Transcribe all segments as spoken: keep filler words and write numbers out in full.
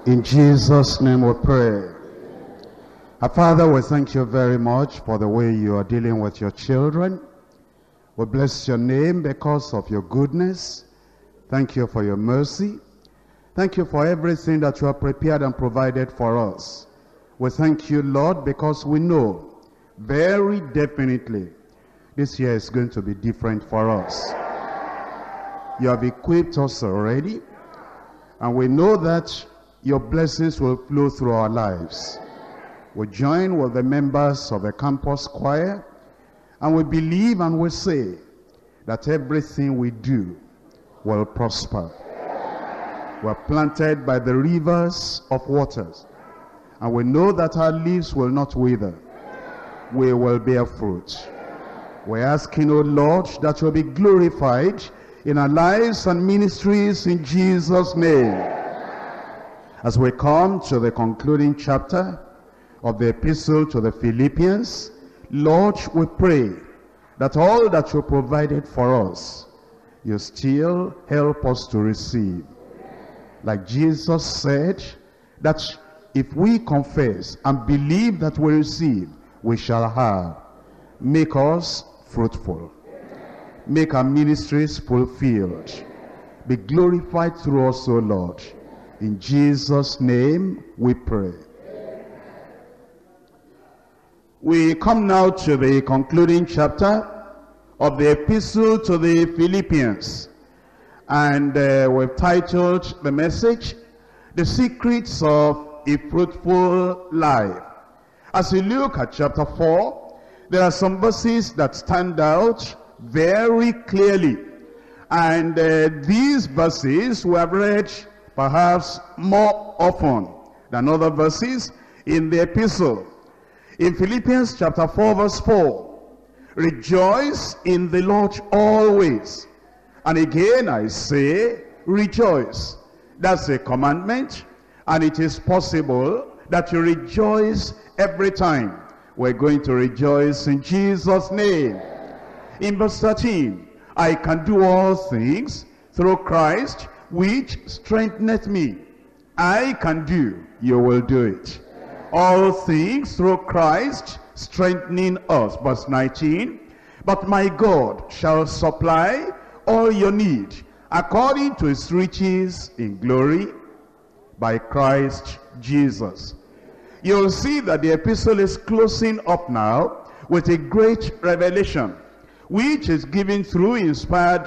In Jesus' name we pray. Our Father, we thank you very much for the way you are dealing with your children. We bless your name because of your goodness. Thank you for your mercy. Thank you for everything that you have prepared and provided for us. We thank you, Lord, because we know very definitely this year is going to be different for us. You have equipped us already, and we know that your blessings will flow through our lives. We join with the members of the campus choir, and we believe and we say that everything we do will prosper. We are planted by the rivers of waters, and we know that our leaves will not wither. We will bear fruit. We're asking, O Lord, that you will be glorified in our lives and ministries in Jesus' name. As we come to the concluding chapter of the epistle to the Philippians, Lord, we pray that all that you provided for us, you still help us to receive. Like Jesus said, that if we confess and believe that we receive, we shall have. Make us fruitful. Make our ministries fulfilled. Be glorified through us, O Lord. In Jesus' name we pray. We come now to the concluding chapter of the epistle to the Philippians. And uh, we've titled the message, The Secrets of a Fruitful Life. As we look at chapter four, there are some verses that stand out very clearly. And uh, these verses we have read perhaps more often than other verses in the epistle. In Philippians chapter four verse four, rejoice in the Lord always. And again I say, rejoice. That's a commandment, and it is possible that you rejoice every time. We're going to rejoice in Jesus' name. In verse thirteen, I can do all things through Christ, which strengtheneth me. I can do, you will do it. All things through Christ strengthening us. Verse nineteen, but my God shall supply all your need according to his riches in glory by Christ Jesus. You'll see that the epistle is closing up now with a great revelation, which is given through inspired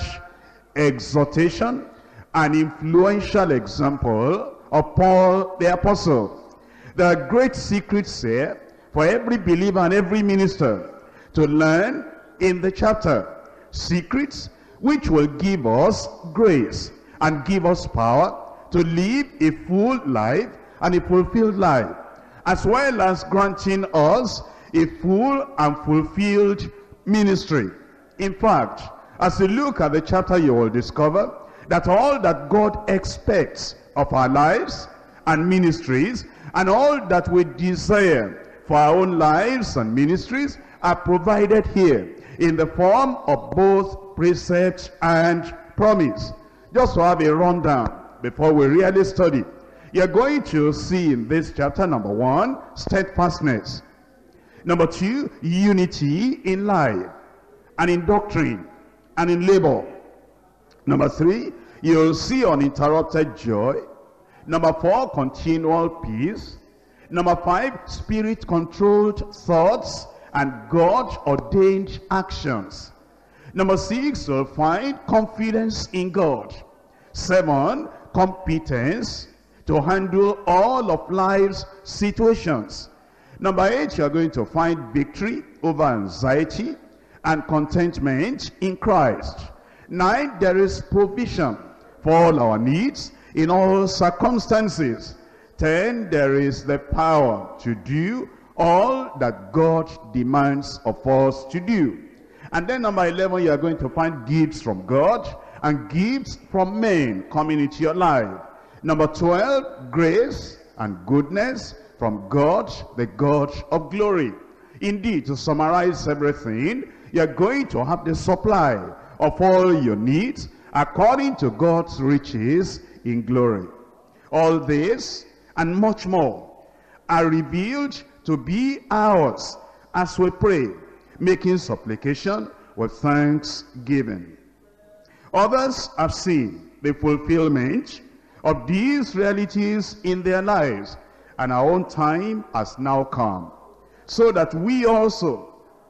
exhortation, an influential example of Paul the Apostle. There are great secrets here for every believer and every minister to learn in the chapter. Secrets which will give us grace and give us power to live a full life and a fulfilled life, as well as granting us a full and fulfilled ministry. In fact, as you look at the chapter, you will discover that all that God expects of our lives and ministries, and all that we desire for our own lives and ministries, are provided here in the form of both precept and promise. Just to have a rundown before we really study, you're going to see in this chapter, number one, steadfastness. Number two, unity in life and in doctrine and in labor. Number three, you'll see uninterrupted joy. Number four, continual peace. Number five, spirit-controlled thoughts and God-ordained actions. Number six, you'll find confidence in God. Seven, competence to handle all of life's situations. Number eight, you're going to find victory over anxiety and contentment in Christ. Nine, there is provision for all our needs in all circumstances. Ten, there is the power to do all that God demands of us to do. And then number eleven, you are going to find gifts from God and gifts from men coming into your life. Number twelve, grace and goodness from God, the God of glory. Indeed, to summarize everything, you are going to have the supply of all your needs according to God's riches in glory. All this and much more are revealed to be ours as we pray, making supplication with thanksgiving. Others have seen the fulfillment of these realities in their lives, and our own time has now come, so that we also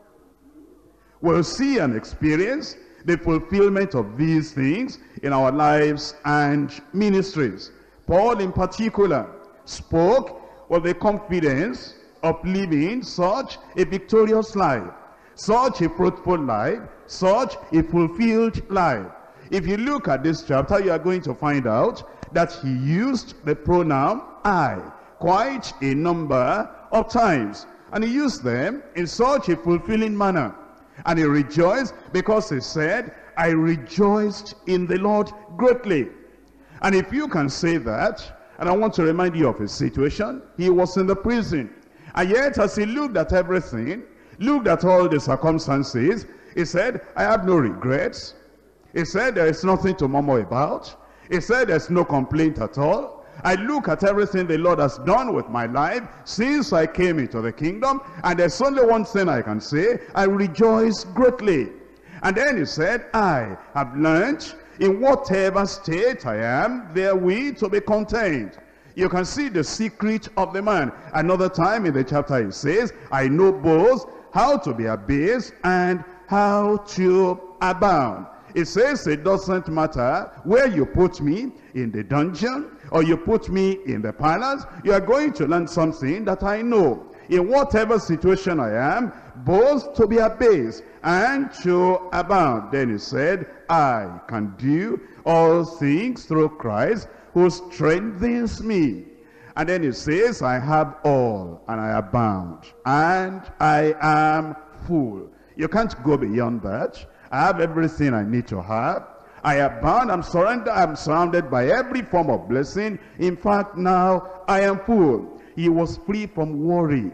will see and experience the fulfillment of these things in our lives and ministries. Paul in particular spoke with the confidence of living such a victorious life, such a fruitful life, such a fulfilled life. If you look at this chapter, you are going to find out that he used the pronoun I quite a number of times, and he used them in such a fulfilling manner. And he rejoiced because he said, I rejoiced in the Lord greatly. And if you can say that, and I want to remind you of his situation, he was in the prison. And yet as he looked at everything, looked at all the circumstances, he said, I have no regrets. He said, there is nothing to murmur about. He said, there's no complaint at all. I look at everything the Lord has done with my life since I came into the kingdom, and there's only one thing I can say, I rejoice greatly. And then he said, I have learned in whatever state I am, therewith to be content. You can see the secret of the man. Another time in the chapter he says, I know both how to be abased and how to abound. It says it doesn't matter where you put me, in the dungeon, or you put me in the palace, you are going to learn something that I know. In whatever situation I am, both to be abased and to abound. Then he said, I can do all things through Christ who strengthens me. And then he says, I have all, and I abound, and I am full. You can't go beyond that. I have everything I need to have. I abound, I'm surrendered, I'm surrounded by every form of blessing. In fact, now I am full. He was free from worry,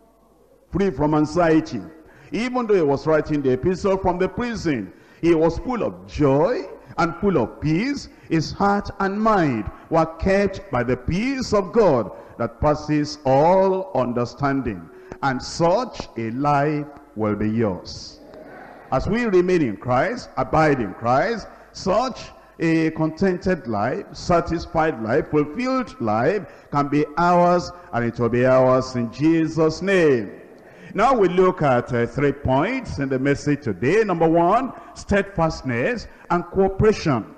free from anxiety. Even though he was writing the epistle from the prison, he was full of joy and full of peace. His heart and mind were kept by the peace of God that passes all understanding. And such a life will be yours. As we remain in Christ, abide in Christ, such a contented life, satisfied life, fulfilled life can be ours, and it will be ours in Jesus' name. Now we look at uh, three points in the message today. Number one, steadfastness and cooperation.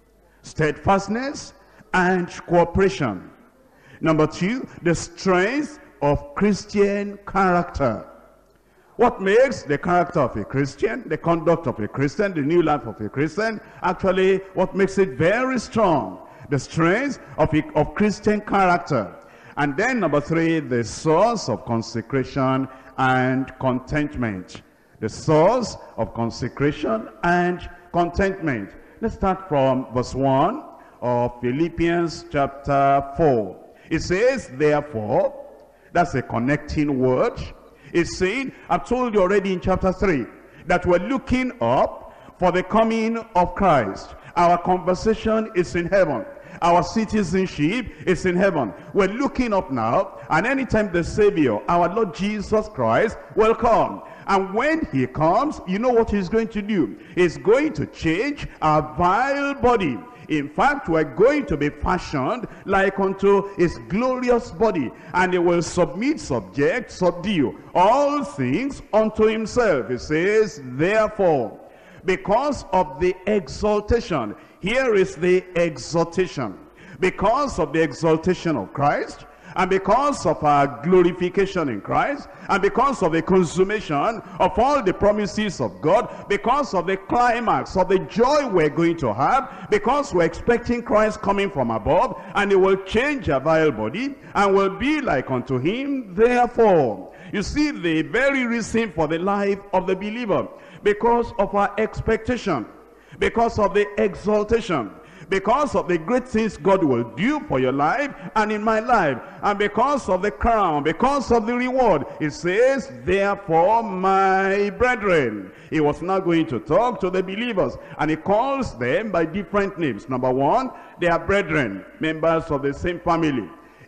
Steadfastness and cooperation. Number two, the strength of Christian character. What makes the character of a Christian, the conduct of a Christian, the new life of a Christian, actually what makes it very strong? The strength of, a, of Christian character. And then number three, the source of consecration and contentment. The source of consecration and contentment. Let's start from verse one of Philippians chapter four. It says, therefore, that's a connecting word. It's saying, I've told you already in chapter three, that we're looking up for the coming of Christ. Our conversation is in heaven. Our citizenship is in heaven. We're looking up now, and anytime the Savior, our Lord Jesus Christ, will come. And when he comes, you know what he's going to do? He's going to change our vile body. In fact, we're going to be fashioned like unto his glorious body, and he will submit, subject, subdue all things unto himself. He says, therefore, because of the exaltation, here is the exaltation, because of the exaltation of Christ, and because of our glorification in Christ, and because of the consummation of all the promises of God, because of the climax of the joy we're going to have, because we're expecting Christ coming from above, and he will change our vile body, and will be like unto him, therefore. You see the very reason for the life of the believer, because of our expectation, because of the exaltation, because of the great things God will do for your life and in my life, and because of the crown, because of the reward. It says, therefore, my brethren. He was now going to talk to the believers, and he calls them by different names. Number one, they are brethren, members of the same family.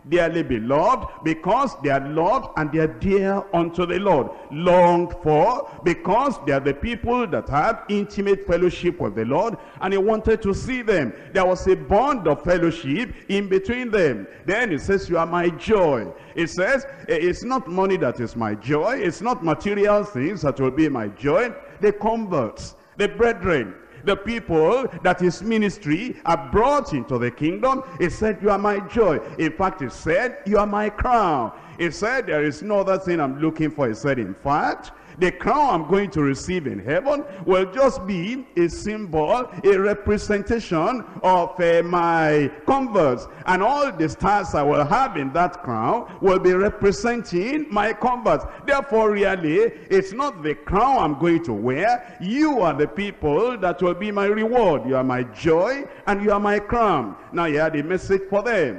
dearly beloved, because they are loved and they are dear unto the Lord. Longed for, because they are the people that have intimate fellowship with the Lord, and he wanted to see them. There was a bond of fellowship in between them. Then he says, you are my joy. It says, it's not money that is my joy, it's not material things that will be my joy. The converts, the brethren, the people that his ministry are brought into the kingdom, he said, you are my joy. In fact, he said, you are my crown. He said, there is no other thing I'm looking for. He said, in fact, the crown I'm going to receive in heaven will just be a symbol, a representation of uh, my converts. And all the stars I will have in that crown will be representing my converts. Therefore, really, it's not the crown I'm going to wear. You are the people that will be my reward. You are my joy and you are my crown. Now, he had a message for them.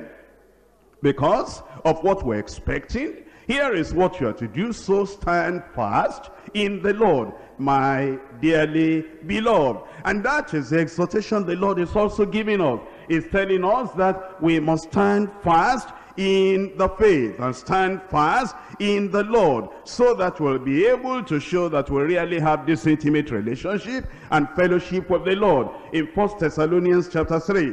Because of what we're expecting, here is what you are to do. So stand fast in the Lord, my dearly beloved. And that is the exhortation the Lord is also giving us. He's telling us that we must stand fast in the faith and stand fast in the Lord, so that we'll be able to show that we really have this intimate relationship and fellowship with the Lord. In First Thessalonians chapter three.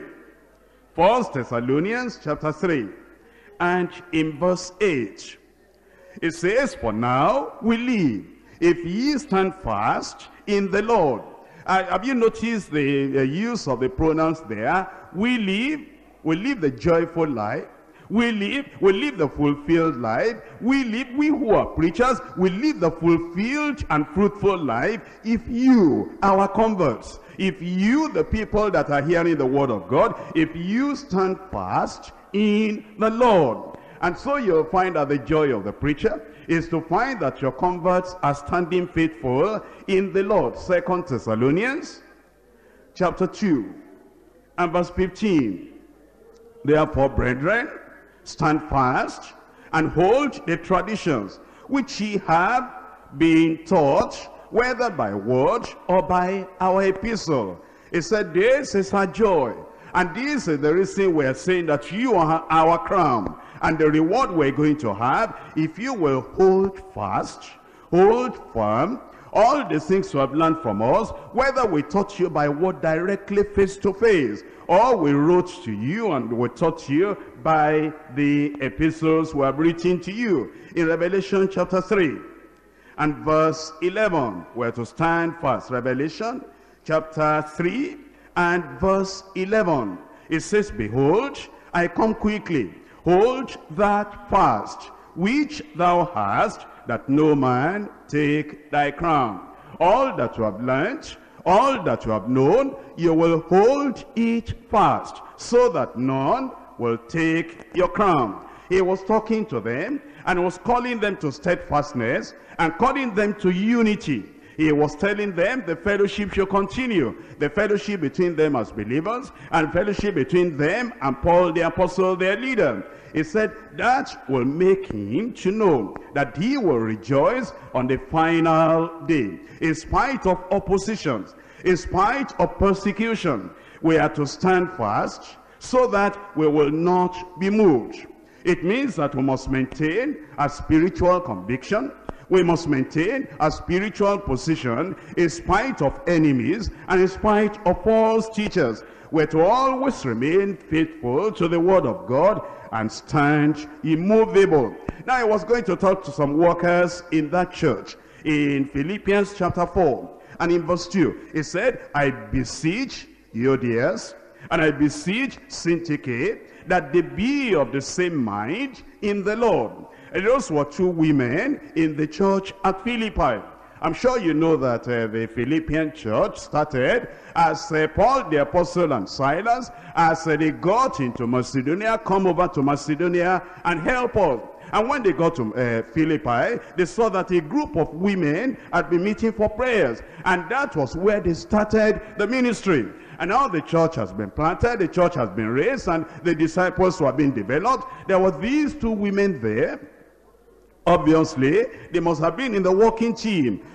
First Thessalonians chapter three. And in verse eight. It says, for now we live, if ye stand fast in the Lord. Uh, have you noticed the uh, use of the pronouns there? We live, we live the joyful life. We live, we live the fulfilled life. We live, we who are preachers, we live the fulfilled and fruitful life. If you, our converts, if you, the people that are hearing the word of God, if you stand fast in the Lord. And so you'll find that the joy of the preacher is to find that your converts are standing faithful in the Lord. Second Thessalonians chapter two and verse fifteen. Therefore, brethren, stand fast and hold the traditions which ye have been taught, whether by word or by our epistle. He said, this is our joy. And this is the reason we are saying that you are our crown. And the reward we're going to have, if you will hold fast, hold firm, all the things you have learned from us, whether we taught you by word directly face to face, or we wrote to you and we taught you by the epistles we have written to you. In Revelation chapter three and verse eleven, we're to stand fast. Revelation chapter three and verse eleven. It says, behold, I come quickly. Hold that fast, which thou hast, that no man take thy crown. All that you have learned, all that you have known, you will hold it fast, so that none will take your crown. He was talking to them, and was calling them to steadfastness, and calling them to unity. He was telling them the fellowship should continue. The fellowship between them as believers, and fellowship between them and Paul the apostle, their leader. He said that will make him to know that he will rejoice on the final day. In spite of oppositions, in spite of persecution, we are to stand fast so that we will not be moved. It means that we must maintain a spiritual conviction. We must maintain a spiritual position in spite of enemies and in spite of false teachers. We're to always remain faithful to the word of God and stand immovable. Now, I was going to talk to some workers in that church in Philippians chapter four. And in verse two, it said, I beseech Euodias and I beseech Syntyche that they be of the same mind in the Lord. And those were two women in the church at Philippi. I'm sure you know that uh, the Philippian church started as uh, Paul the apostle and Silas, as uh, they got into Macedonia, come over to Macedonia and help us. And when they got to uh, Philippi, they saw that a group of women had been meeting for prayers. And that was where they started the ministry. And now the church has been planted, the church has been raised, and the disciples were being developed. There were these two women there. Obviously, they must have been in the working team.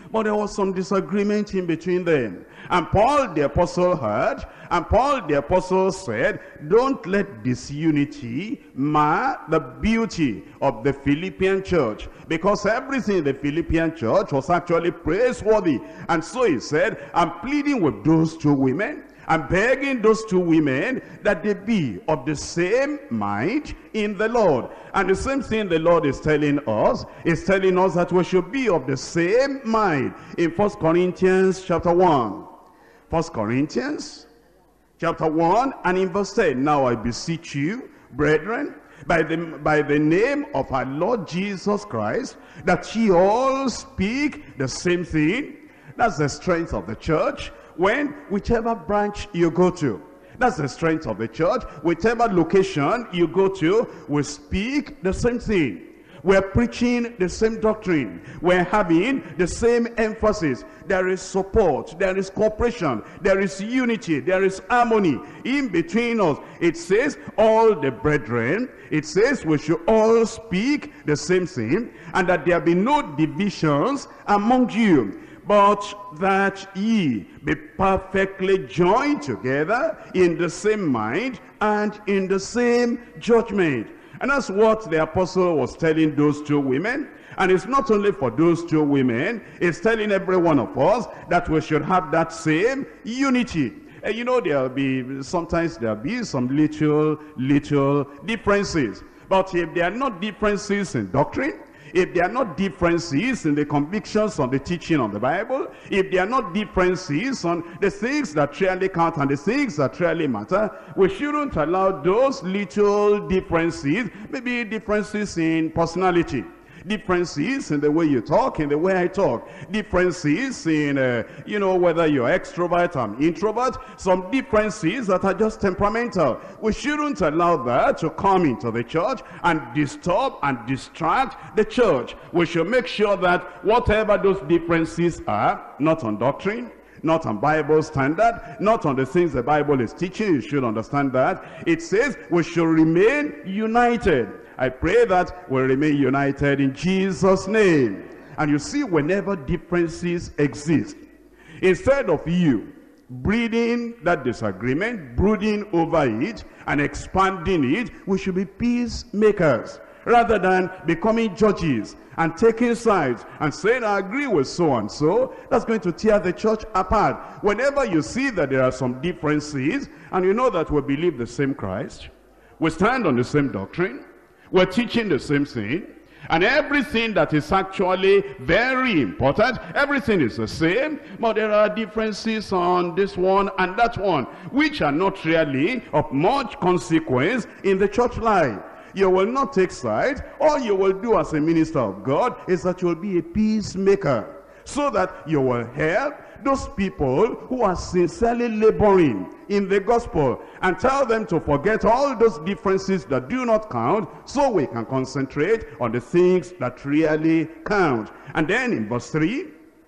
but there was some disagreement in between them. And Paul the apostle heard, and Paul the apostle said, don't let disunity mar the beauty of the Philippian church, because everything in the Philippian church was actually praiseworthy. And so he said, I'm pleading with those two women, I'm begging those two women that they be of the same mind in the Lord. And the same thing the Lord is telling us, is telling us that we should be of the same mind in First Corinthians chapter one. First Corinthians chapter one and in verse ten. Now I beseech you, brethren, by the, by the name of our Lord Jesus Christ, that ye all speak the same thing. That's the strength of the church. When whichever branch you go to, that's the strength of the church. Whichever location you go to, we speak the same thing. We're preaching the same doctrine. We're having the same emphasis. There is support. There is cooperation. There is unity. There is harmony in between us. It says, all the brethren, it says we should all speak the same thing, and that there be no divisions among you, but that ye be perfectly joined together in the same mind and in the same judgment. And that's what the apostle was telling those two women. And it's not only for those two women, it's telling every one of us that we should have that same unity. And you know, there'll be, sometimes there'll be some little, little differences. But if there are not differences in doctrine, if there are not differences in the convictions on the teaching on the Bible, if there are not differences on the things that really count and the things that really matter, we shouldn't allow those little differences, maybe differences in personality, differences in the way you talk, in the way I talk, differences in, uh, you know, whether you're extrovert or introvert, some differences that are just temperamental. We shouldn't allow that to come into the church and disturb and distract the church. We should make sure that whatever those differences are, not on doctrine, not on Bible standard, not on the things the Bible is teaching, you should understand that. It says we should remain united. I pray that we'll remain united in Jesus' name. And you see, whenever differences exist, instead of you breeding that disagreement, brooding over it, and expanding it, we should be peacemakers, rather than becoming judges and taking sides and saying, I agree with so-and-so. That's going to tear the church apart. Whenever you see that there are some differences, and you know that we believe the same Christ, we stand on the same doctrine, we're teaching the same thing, and everything that is actually very important, everything is the same, but there are differences on this one and that one, which are not really of much consequence in the church life. You will not take sides. All you will do as a minister of God is that you will be a peacemaker, so that you will help those people who are sincerely laboring in the gospel, and tell them to forget all those differences that do not count, so we can concentrate on the things that really count. And then in verse three,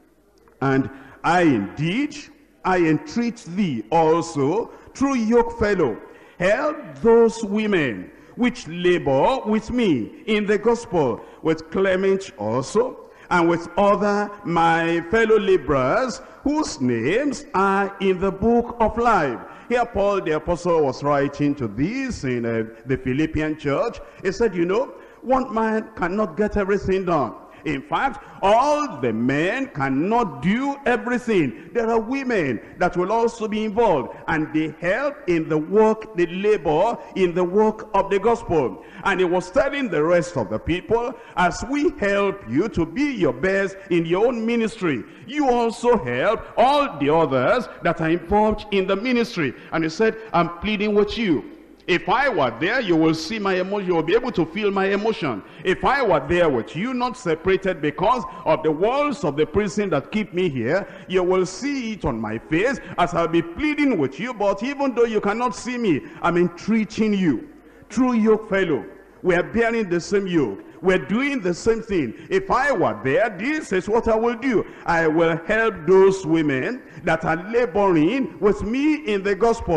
and I indeed, I entreat thee also, through yokefellow, help those women which labor with me in the gospel, with Clement also, and with other my fellow laborers, whose names are in the book of life. Here Paul the apostle was writing to this in uh, the Philippian church. He said, you know, one man cannot get everything done. In fact, all the men cannot do everything. There are women that will also be involved, and they help in the work, they labor in the work of the gospel. And he was telling the rest of the people, as we help you to be your best in your own ministry, you also help all the others that are involved in the ministry. And he said, I'm pleading with you. If I were there, you will see my emotion. You will be able to feel my emotion. If I were there with you, not separated because of the walls of the prison that keep me here, you will see it on my face as I'll be pleading with you. But even though you cannot see me, I'm entreating you. True yokefellow. We are bearing the same yoke. We're doing the same thing. If I were there, this is what I will do. I will help those women that are laboring with me in the gospel.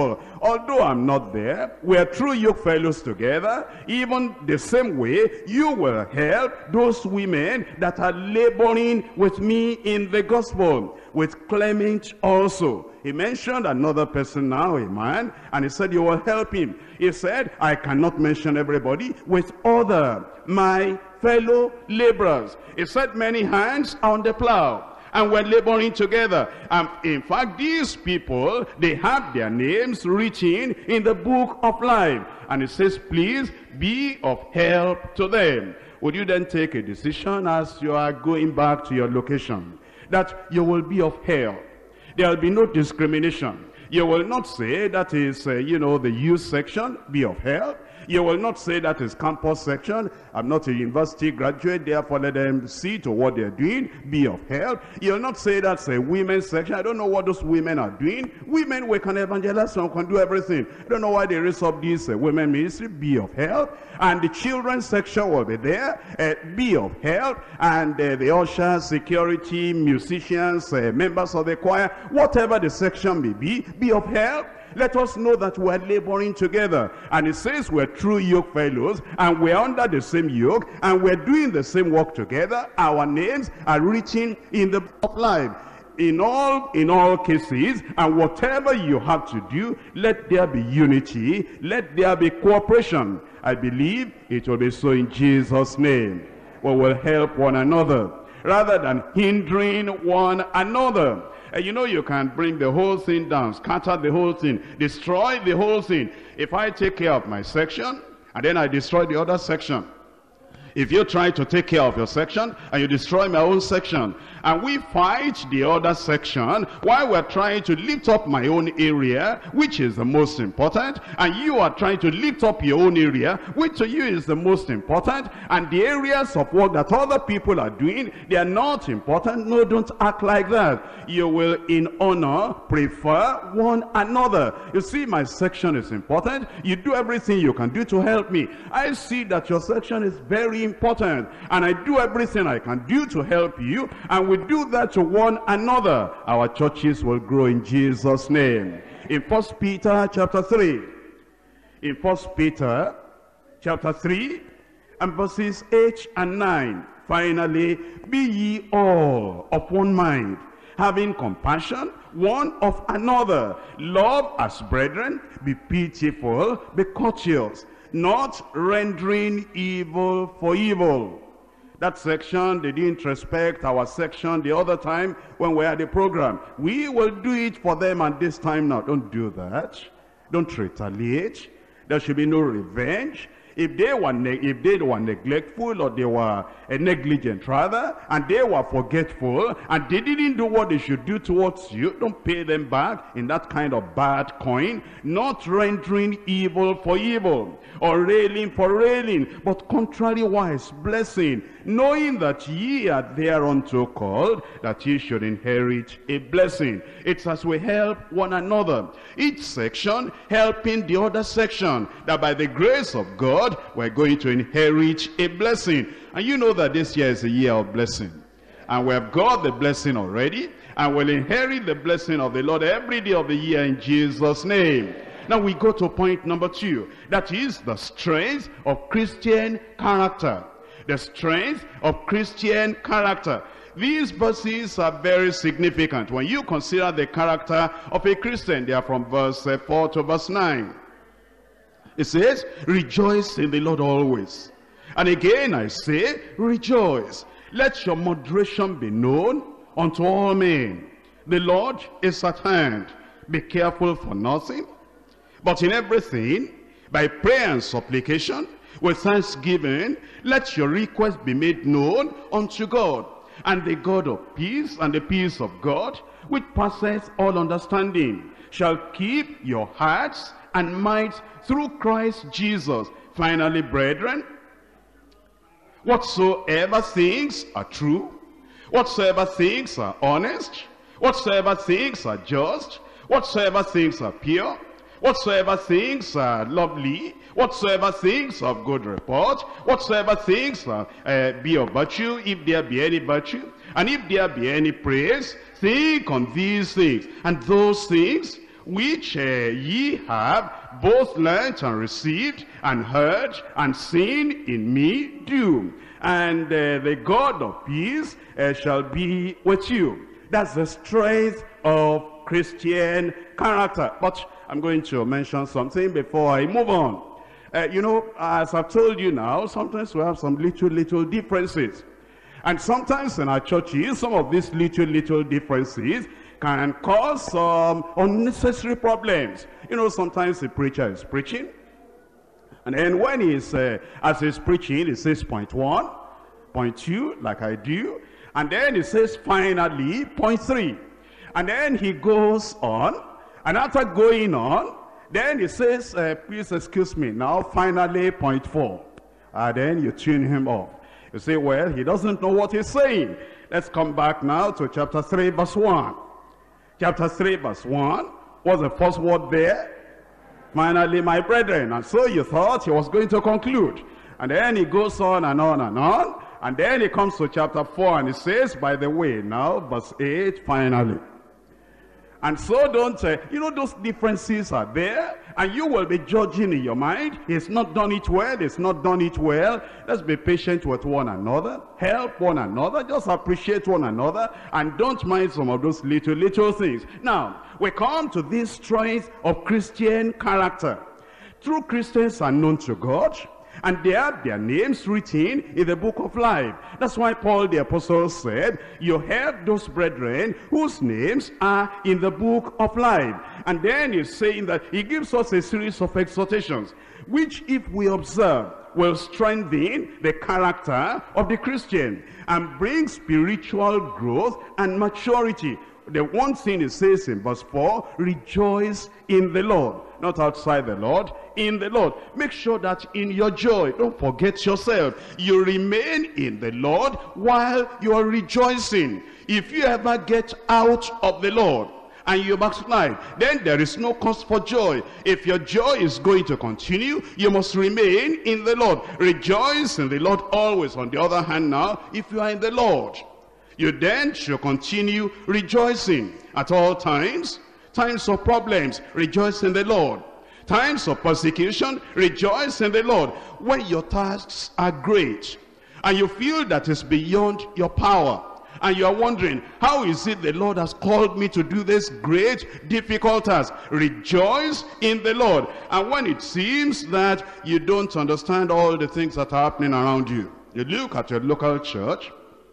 although I'm not there, we are true yoke fellows together. Even the same way, you will help those women that are laboring with me in the gospel, with Clement also. He mentioned another person now, a man, and he said you will help him. He said, I cannot mention everybody, with other, my fellow laborers. He said many hands on the plow, and we're laboring together. And in fact, these people, they have their names written in the book of life. And it says, please be of help to them. Would you then take a decision as you are going back to your location, that you will be of help? There will be no discrimination. You will not say that is, uh, you know, the youth section, be of help. You will not say that is campus section. I'm not a university graduate, therefore let them see to what they're doing, be of help. You'll not say that's a women's section. I don't know what those women are doing. Women, we can evangelize, some can do everything. I don't know why they raise up this uh, women ministry, be of help. And the children's section will be there, uh, be of help. And uh, the ushers, security, musicians, uh, members of the choir, whatever the section may be, be of help. Let us know that we are laboring together. And it says we're true yoke fellows, and we're under the same yoke, and we're doing the same work together. Our names are written in the book of life. In all, in all cases, and whatever you have to do, let there be unity, let there be cooperation. I believe it will be so in Jesus' name. We will help one another, rather than hindering one another. And you know, you can bring the whole thing down, scatter the whole thing, destroy the whole thing. If I take care of my section, and then I destroy the other section. If you try to take care of your section, and you destroy my own section, and we fight the other section, while we're trying to lift up my own area, which is the most important, and you are trying to lift up your own area, which to you is the most important, and the areas of work that other people are doing, they are not important. No, don't act like that. You will, in honor, prefer one another. You see, my section is important. You do everything you can do to help me. I see that your section is very important, and I do everything I can do to help you, and we do that to one another. Our churches will grow in Jesus' name. In First Peter chapter three, in First Peter chapter three and verses eight and nine, finally, be ye all of one mind, having compassion one of another, love as brethren, be pitiful, be courteous, not rendering evil for evil. That section, they didn't respect our section the other time when we had the program. We will do it for them, and this time now, don't do that. Don't retaliate. There should be no revenge. If they were if they were neglectful, or they were uh, negligent rather, and they were forgetful, and they didn't do what they should do towards you, don't pay them back in that kind of bad coin. Not rendering evil for evil, or railing for railing, but contrariwise blessing, knowing that ye are thereunto called, that ye should inherit a blessing. It's as we help one another, each section helping the other section, that by the grace of God we're going to inherit a blessing. And you know that this year is a year of blessing, and we have got the blessing already, and we'll inherit the blessing of the Lord every day of the year in Jesus' name. Now we go to point number two. That is the strength of Christian character. The strength of Christian character. These verses are very significant when you consider the character of a Christian. They are from verse four to verse nine. It says, rejoice in the Lord always. And again I say, rejoice. Let your moderation be known unto all men. The Lord is at hand. Be careful for nothing, but in everything, by prayer and supplication, with thanksgiving, let your requests be made known unto God. And the God of peace, and the peace of God, which passeth all understanding, shall keep your hearts and minds through Christ Jesus. Finally, brethren, whatsoever things are true, whatsoever things are honest, whatsoever things are just, whatsoever things are pure, whatsoever things are lovely, whatsoever things of good report, whatsoever things are, uh, be of virtue, if there be any virtue, and if there be any praise, think on these things. And those things which uh, ye have both learnt and received and heard and seen in me, do. And uh, the God of peace uh, shall be with you. That's the strength of Christian character. But I'm going to mention something before I move on. Uh, you know, as I've told you now, sometimes we have some little, little differences. And sometimes in our churches, some of these little, little differences can cause some unnecessary problems. You know, sometimes the preacher is preaching, and then when he's, uh, as he's preaching, he says point one, point two, like I do, and then he says finally, point three. And then he goes on, and after going on, then he says, uh, please excuse me, now finally, point four. And then you tune him off. You say, well, he doesn't know what he's saying. Let's come back now to chapter three, verse one. Chapter three, verse one. What's the first word there? Finally, my brethren. And so you thought he was going to conclude. And then he goes on and on and on. And then he comes to chapter four and he says, by the way, now, verse eight, finally. And so don't, uh, you know, those differences are there, and you will be judging in your mind. He's not done it well, he's not done it well. Let's be patient with one another, help one another, just appreciate one another, and don't mind some of those little, little things. Now, we come to this strength of Christian character. True Christians are known to God, and they have their names written in the book of life. That's why Paul the apostle said, you have those brethren whose names are in the book of life. And then he's saying that he gives us a series of exhortations, which if we observe, will strengthen the character of the Christian and bring spiritual growth and maturity. The one thing it says in verse four, rejoice in the Lord. Not outside the Lord, in the Lord. Make sure that in your joy, don't forget yourself. You remain in the Lord while you are rejoicing. If you ever get out of the Lord and you backslide, then there is no cause for joy. If your joy is going to continue, you must remain in the Lord. Rejoice in the Lord always. On the other hand now, if you are in the Lord, you then should continue rejoicing at all times. Times of problems, rejoice in the Lord. Times of persecution, rejoice in the Lord. When your tasks are great and you feel that it's beyond your power, and you are wondering, how is it the Lord has called me to do this great, difficult task? Rejoice in the Lord. And when it seems that you don't understand all the things that are happening around you, you look at your local church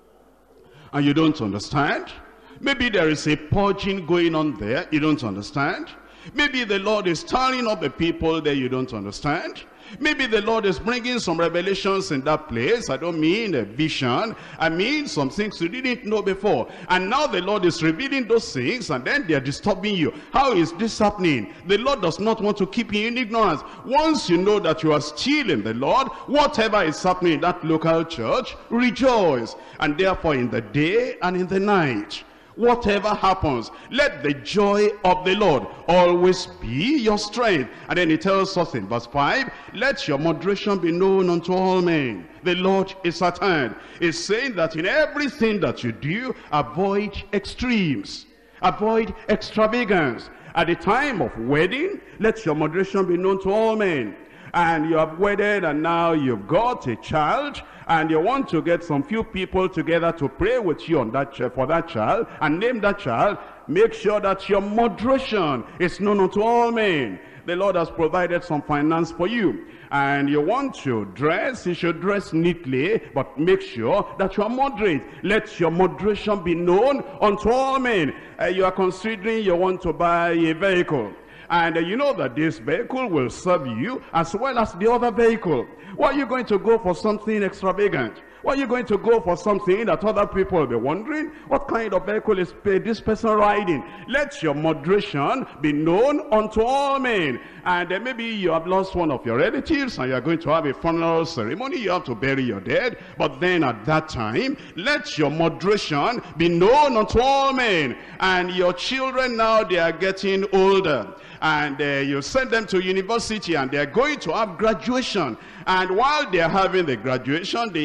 and you don't understand. Maybe there is a purging going on there, you don't understand. Maybe the Lord is stirring up the people there, you don't understand. Maybe the Lord is bringing some revelations in that place. I don't mean a vision. I mean some things you didn't know before. And now the Lord is revealing those things, and then they are disturbing you. How is this happening? The Lord does not want to keep you in ignorance. Once you know that you are still in the Lord, whatever is happening in that local church, rejoice. And therefore in the day and in the night, whatever happens, let the joy of the Lord always be your strength. And then he tells us in verse five, let your moderation be known unto all men. The Lord is at hand. He's saying that in everything that you do, avoid extremes, avoid extravagance. At the time of wedding, let your moderation be known to all men. And you have wedded, and now you've got a child, and you want to get some few people together to pray with you on that for that child and name that child. Make sure that your moderation is known unto all men. The Lord has provided some finance for you, and you want to dress, you should dress neatly, but make sure that you are moderate. Let your moderation be known unto all men. Uh, you are considering you want to buy a vehicle, and uh, you know that this vehicle will serve you as well as the other vehicle. Why are you going to go for something extravagant? Why are you going to go for something that other people will be wondering, what kind of vehicle is this person riding? Let your moderation be known unto all men. And uh, maybe you have lost one of your relatives and you are going to have a funeral ceremony. You have to bury your dead. But then at that time, let your moderation be known unto all men. And your children now, they are getting older. And uh, you send them to university and they are going to have graduation. And while they are having the graduation, they invite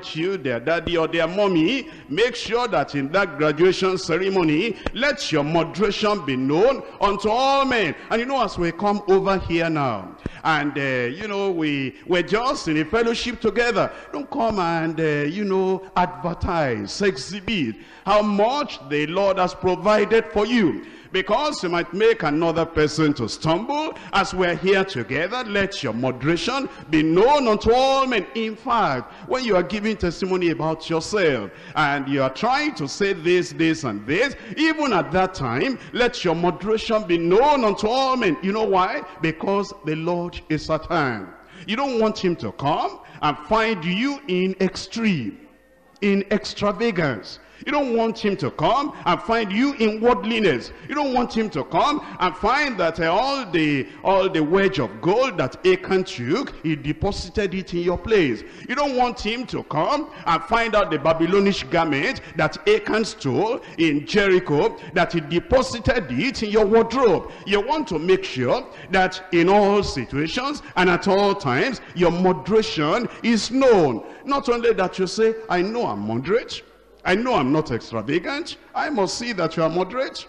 invite you, their daddy or their mommy, make sure that in that graduation ceremony, let your moderation be known unto all men. And you know, as we come over here now, and uh, you know, we, we're just in a fellowship together, don't come and, uh, you know, advertise, exhibit how much the Lord has provided for you. Because you might make another person to stumble. As we're here together, let your moderation be known unto all men. In fact, when you are giving testimony about yourself, and you are trying to say this, this, and this, even at that time, let your moderation be known unto all men. You know why? Because the Lord is at hand. You don't want him to come and find you in extreme, in extravagance. You don't want him to come and find you in worldliness. You don't want him to come and find that uh, all the all the wedge of gold that Achan took, he deposited it in your place. You don't want him to come and find out the Babylonish garment that Achan stole in Jericho, that he deposited it in your wardrobe. You want to make sure that in all situations and at all times, your moderation is known. Not only that you say, I know I'm moderate, I know I'm not extravagant. I must see that you are moderate.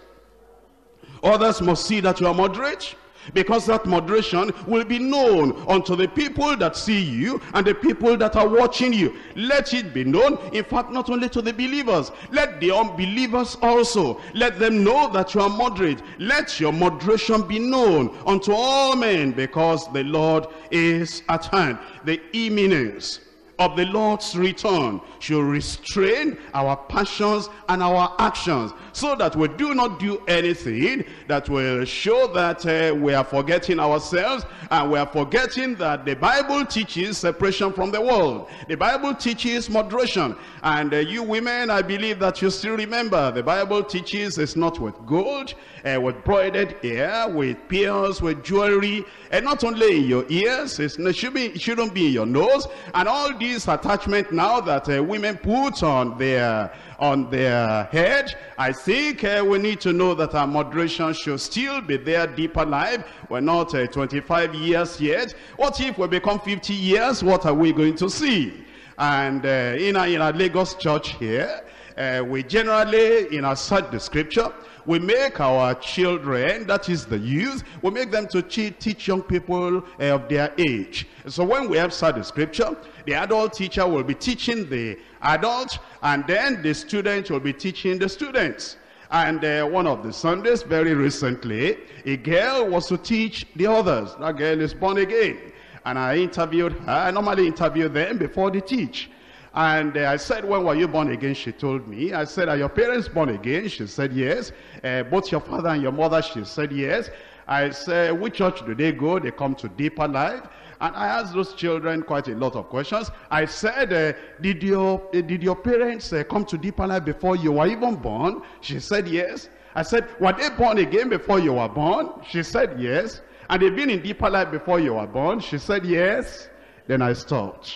Others must see that you are moderate, because that moderation will be known unto the people that see you and the people that are watching you. Let it be known, in fact, not only to the believers, let the unbelievers also, let them know that you are moderate. Let your moderation be known unto all men, because the Lord is at hand. The imminence of the Lord's return should restrain our passions and our actions, so that we do not do anything that will show that uh, we are forgetting ourselves, and we are forgetting that the Bible teaches separation from the world. The Bible teaches moderation. And uh, you women, I believe that you still remember, the Bible teaches it's not with gold, uh, with broidered hair, with pearls, with jewelry, and not only in your ears, it's, it, should be, it shouldn't be in your nose, and all these attachments now that uh, women put on their on their head. I think uh, we need to know that our moderation should still be there, deeper life. We're not uh, twenty-five years yet. What if we become fifty years? What are we going to see? And uh, in, our, in our Lagos church here, uh, we generally, in our search the scripture, we make our children, that is the youth, we make them to teach young people uh, of their age. So when we have searched the scripture, the adult teacher will be teaching the adult, and then the student will be teaching the students. And uh, one of the Sundays, very recently, a girl was to teach the others. That girl is born again. And I interviewed her. I normally interview them before they teach. And uh, I said, when were you born again? She told me. I said, are your parents born again? She said, yes. Uh, both your father and your mother? She said, yes. I said, which church do they go? They come to Deeper Life. And I asked those children quite a lot of questions. I said, uh, did your uh, did your parents uh, come to Deeper Life before you were even born? She said, yes. I said, were they born again before you were born? She said, yes. And they've been in Deeper Life before you were born? She said, yes. Then I stopped.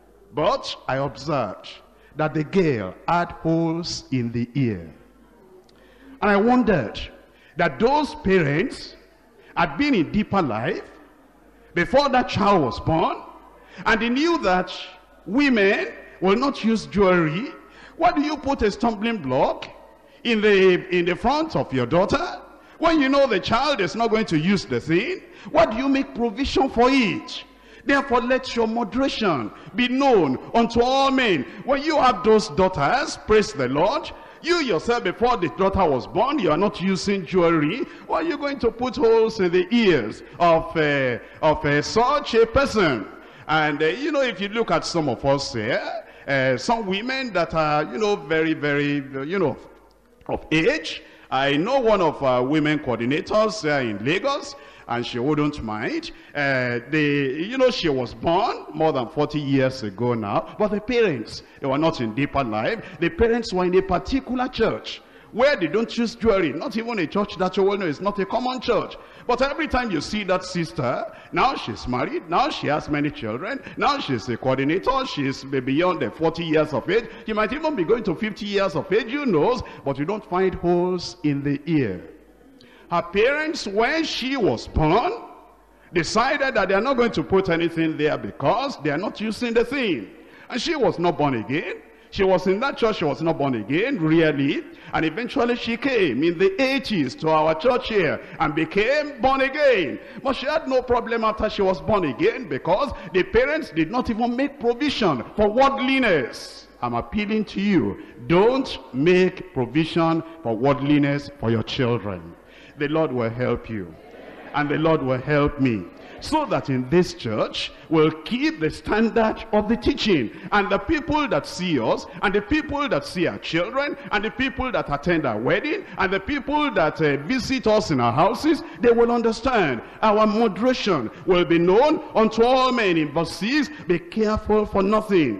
But I observed that the girl had holes in the ear. And I wondered that those parents had been in Deeper Life before that child was born, and they knew that women will not use jewelry. Why do you put a stumbling block in the, in the front of your daughter when you know the child is not going to use the thing? Why do you make provision for it? Therefore, let your moderation be known unto all men. When you have those daughters, praise the Lord, you yourself, before the daughter was born, you are not using jewelry. Why are you going to put holes in the ears of, uh, of uh, such a person? And, uh, you know, if you look at some of us here, uh, some women that are, you know, very, very, uh, you know, of age. I know one of our women coordinators uh, in Lagos, and she wouldn't mind. Uh, they, you know, she was born more than forty years ago now, but the parents, they were not in Deeper Life. The parents were in a particular church where they don't use jewelry, not even a church that you will know is not a common church. But every time you see that sister, now she's married, now she has many children, now she's a coordinator, she's beyond the forty years of age, she might even be going to fifty years of age, you know, but you don't find holes in the ear. Her parents, when she was born, decided that they are not going to put anything there because they are not using the thing. And she was not born again. She was in that church, she was not born again, really. And eventually she came in the eighties to our church here and became born again. But she had no problem after she was born again, because the parents did not even make provision for worldliness. I'm appealing to you, don't make provision for worldliness for your children. The Lord will help you, and the Lord will help me, so that in this church we'll keep the standard of the teaching, and the people that see us, and the people that see our children, and the people that attend our wedding, and the people that uh, visit us in our houses, they will understand. Our moderation will be known unto all men. In verse six, be careful for nothing,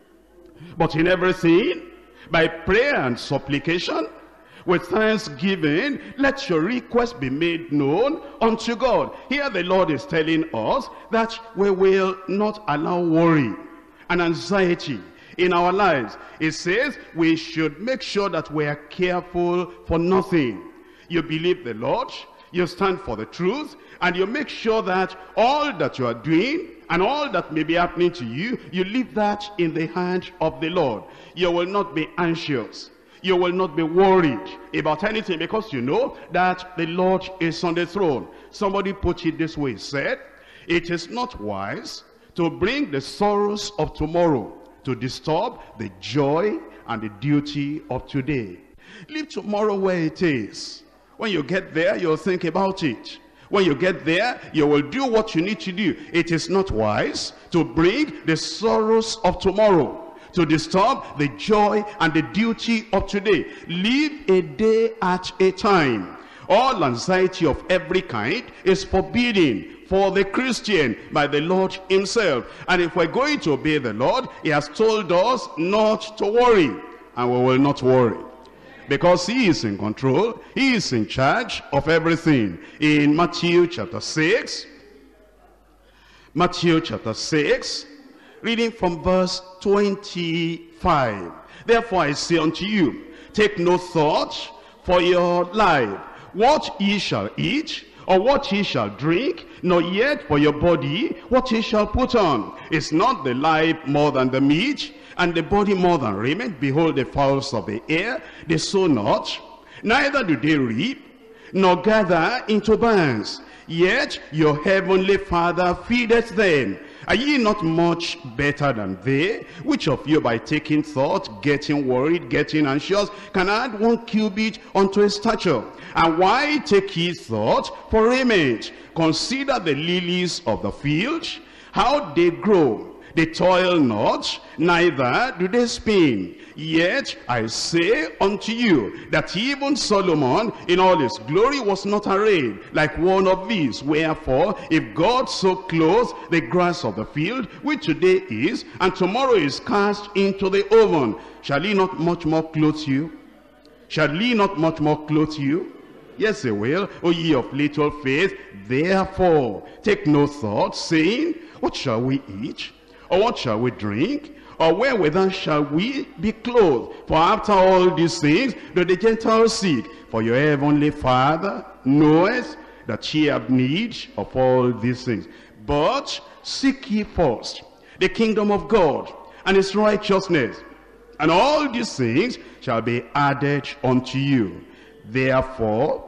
but in everything, by prayer and supplication, with thanksgiving, let your request be made known unto God. Here the Lord is telling us that we will not allow worry and anxiety in our lives. It says we should make sure that we are careful for nothing. You believe the Lord, you stand for the truth, and you make sure that all that you are doing and all that may be happening to you, you leave that in the hand of the Lord. You will not be anxious. You will not be worried about anything, because you know that the Lord is on the throne. Somebody put it this way, said, it is not wise to bring the sorrows of tomorrow to disturb the joy and the duty of today. Leave tomorrow where it is. When you get there, you'll think about it. When you get there, you will do what you need to do. It is not wise to bring the sorrows of tomorrow to disturb the joy and the duty of today. Live a day at a time. All anxiety of every kind is forbidden for the Christian by the Lord himself. And if we're going to obey the Lord, he has told us not to worry, and we will not worry, because he is in control. He is in charge of everything. In Matthew chapter six, Matthew chapter six, reading from verse twenty-five. Therefore I say unto you, take no thought for your life, what ye shall eat, or what ye shall drink, nor yet for your body, what ye shall put on. Is not the life more than the meat, and the body more than raiment? Behold the fowls of the air, they sow not, neither do they reap, nor gather into barns, yet your heavenly Father feedeth them. Are ye not much better than they? Which of you by taking thought, getting worried, getting anxious, can add one cubit unto his stature? And why take ye thought for raiment? Consider the lilies of the field, how they grow. They toil not, neither do they spin. Yet I say unto you, that even Solomon in all his glory was not arrayed like one of these. Wherefore, if God so clothes the grass of the field, which today is, and tomorrow is cast into the oven, shall he not much more clothe you? Shall he not much more clothe you? Yes, he will. O ye of little faith, therefore take no thought, saying, what shall we eat? Or what shall we drink? Or wherewithal shall we be clothed? For after all these things do the Gentiles seek. For your heavenly Father knoweth that ye have need of all these things. But seek ye first the kingdom of God and his righteousness, and all these things shall be added unto you. Therefore,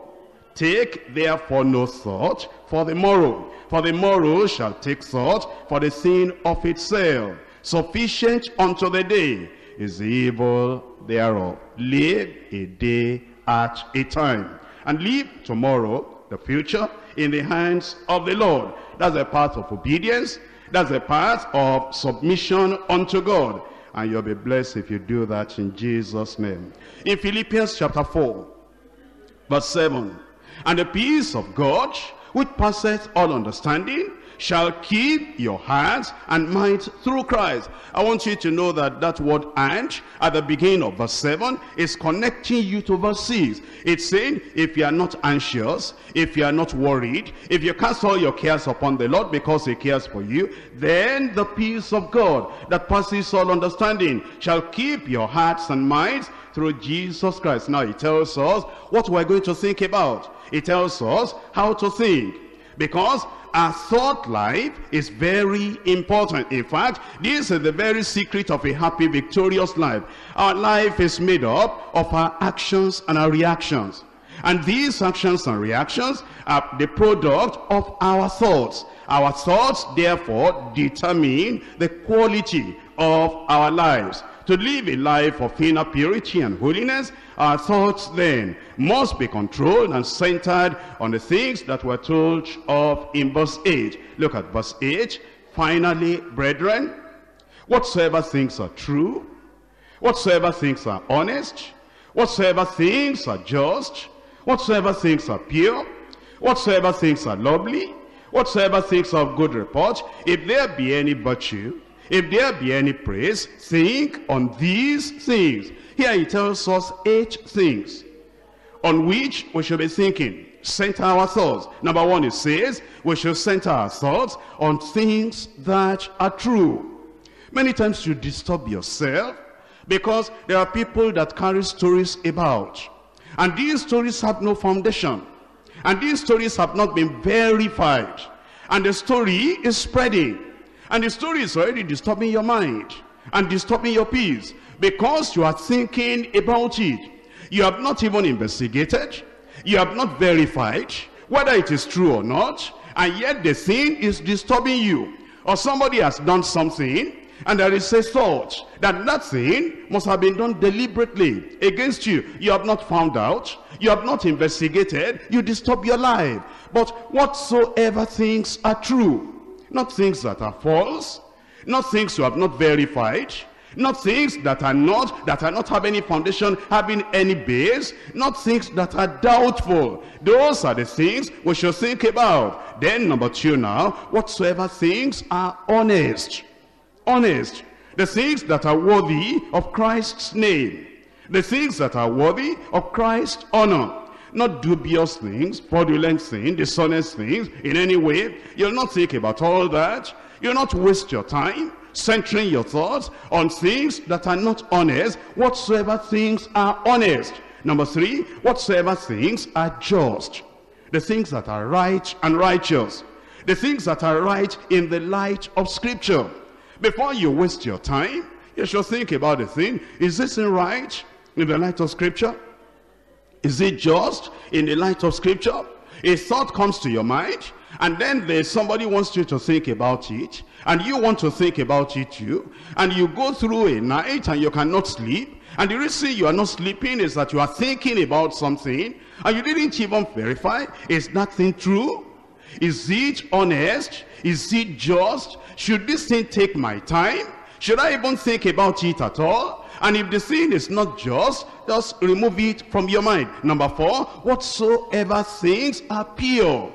take therefore no thought for the morrow, for the morrow shall take thought for the thing of itself. Sufficient unto the day is the evil thereof. Live a day at a time, and leave tomorrow, the future, in the hands of the Lord. That's a path of obedience. That's a path of submission unto God. And you'll be blessed if you do that in Jesus' name. In Philippians chapter four, verse seven, and the peace of God, which passeth all understanding, shall keep your hearts and minds through Christ. I want you to know that that word "and" at the beginning of verse seven is connecting you to verse six. It's saying, if you are not anxious, if you are not worried, if you cast all your cares upon the Lord because he cares for you, then the peace of God that passes all understanding shall keep your hearts and minds through Jesus Christ. Now he tells us what we're going to think about. He tells us how to think. Because our thought life is very important. In fact, this is the very secret of a happy, victorious life. Our life is made up of our actions and our reactions. And these actions and reactions are the product of our thoughts. Our thoughts, therefore, determine the quality of our lives. To live a life of inner purity and holiness, our thoughts then must be controlled and centered on the things that were told of in verse eight. Look at verse eight. Finally, brethren, whatsoever things are true, whatsoever things are honest, whatsoever things are just, whatsoever things are pure, whatsoever things are lovely, whatsoever things are of good report, if there be any virtue, if there be any praise, think on these things. Here he tells us eight things on which we should be thinking. Center our thoughts. Number one, it says we should center our thoughts on things that are true. Many times you disturb yourself because there are people that carry stories about. And these stories have no foundation. And these stories have not been verified. And the story is spreading. And the story is already disturbing your mind and disturbing your peace because you are thinking about it. You have not even investigated. You have not verified whether it is true or not. And yet the thing is disturbing you. Or somebody has done something and there is a thought that that thing must have been done deliberately against you. You have not found out. You have not investigated. You disturb your life. But whatsoever things are true, not things that are false, not things you have not verified, not things that are not, that are not have any foundation, having any base, not things that are doubtful. Those are the things we should think about. Then number two now, whatsoever things are honest. Honest. The things that are worthy of Christ's name. The things that are worthy of Christ's honor. Not dubious things, fraudulent things, dishonest things in any way. You'll not think about all that. You'll not waste your time centering your thoughts on things that are not honest. Whatsoever things are honest. Number three, whatsoever things are just. The things that are right and righteous. The things that are right in the light of Scripture. Before you waste your time, you should think about the thing. Is this right in the light of Scripture? Is it just in the light of Scripture? A thought comes to your mind, and then there's somebody wants you to think about it, and you want to think about it too, and you go through a night and you cannot sleep, and the reason you are not sleeping is that you are thinking about something, and you didn't even verify. Is that thing true? Is it honest? Is it just? Should this thing take my time? Should I even think about it at all? And if the sin is not just, just remove it from your mind. Number four, whatsoever things are pure.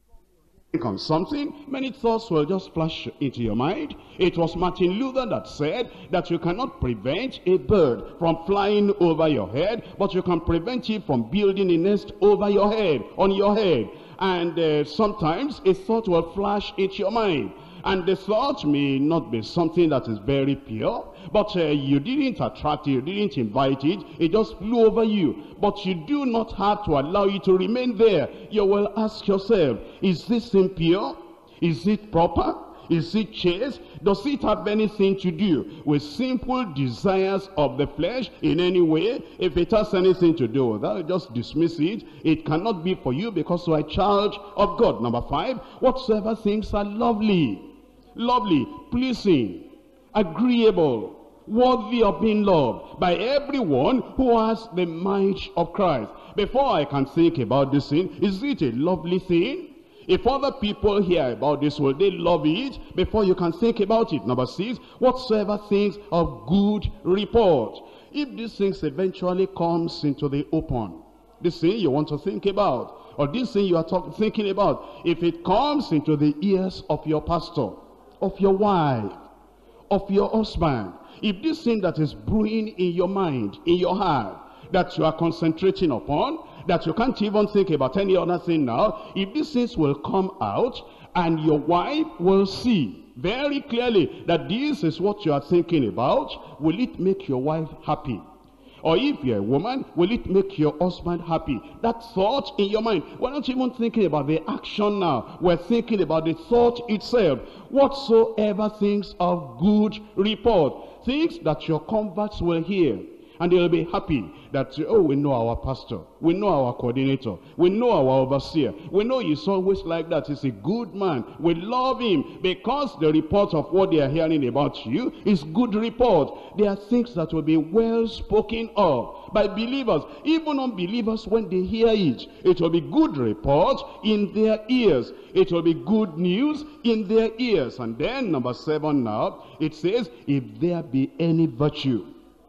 Think on something, many thoughts will just flash into your mind. It was Martin Luther that said that you cannot prevent a bird from flying over your head, but you can prevent it from building a nest over your head, on your head. And uh, sometimes a thought will flash into your mind. And the thought may not be something that is very pure, but uh, you didn't attract it, you didn't invite it, it just flew over you. But you do not have to allow it to remain there. You will ask yourself, is this thing pure? Is it proper? Is it chaste? Does it have anything to do with simple desires of the flesh in any way? If it has anything to do with that, just dismiss it. It cannot be for you because you are a child of God. Number five, whatsoever things are lovely. Lovely, pleasing, agreeable, worthy of being loved by everyone who has the mind of Christ. Before I can think about this thing, is it a lovely thing? If other people hear about this, will they love it before you can think about it? Number six, whatsoever things of good report. If these things eventually comes into the open, this thing you want to think about, or this thing you are talk, thinking about, if it comes into the ears of your pastor, of your wife, of your husband, if this thing that is brewing in your mind, in your heart, that you are concentrating upon, that you can't even think about any other thing now, if these things will come out and your wife will see very clearly that this is what you are thinking about, will it make your wife happy? Or if you're a woman, will it make your husband happy? That thought in your mind. We're not even thinking about the action now. We're thinking about the thought itself. Whatsoever things of good report. Things that your converts will hear. And they'll be happy that, oh, we know our pastor. We know our coordinator. We know our overseer. We know he's always like that. He's a good man. We love him because the report of what they are hearing about you is good report. There are things that will be well spoken of by believers. Even unbelievers, when they hear it, it will be good report in their ears. It will be good news in their ears. And then number seven now, it says, if there be any virtue.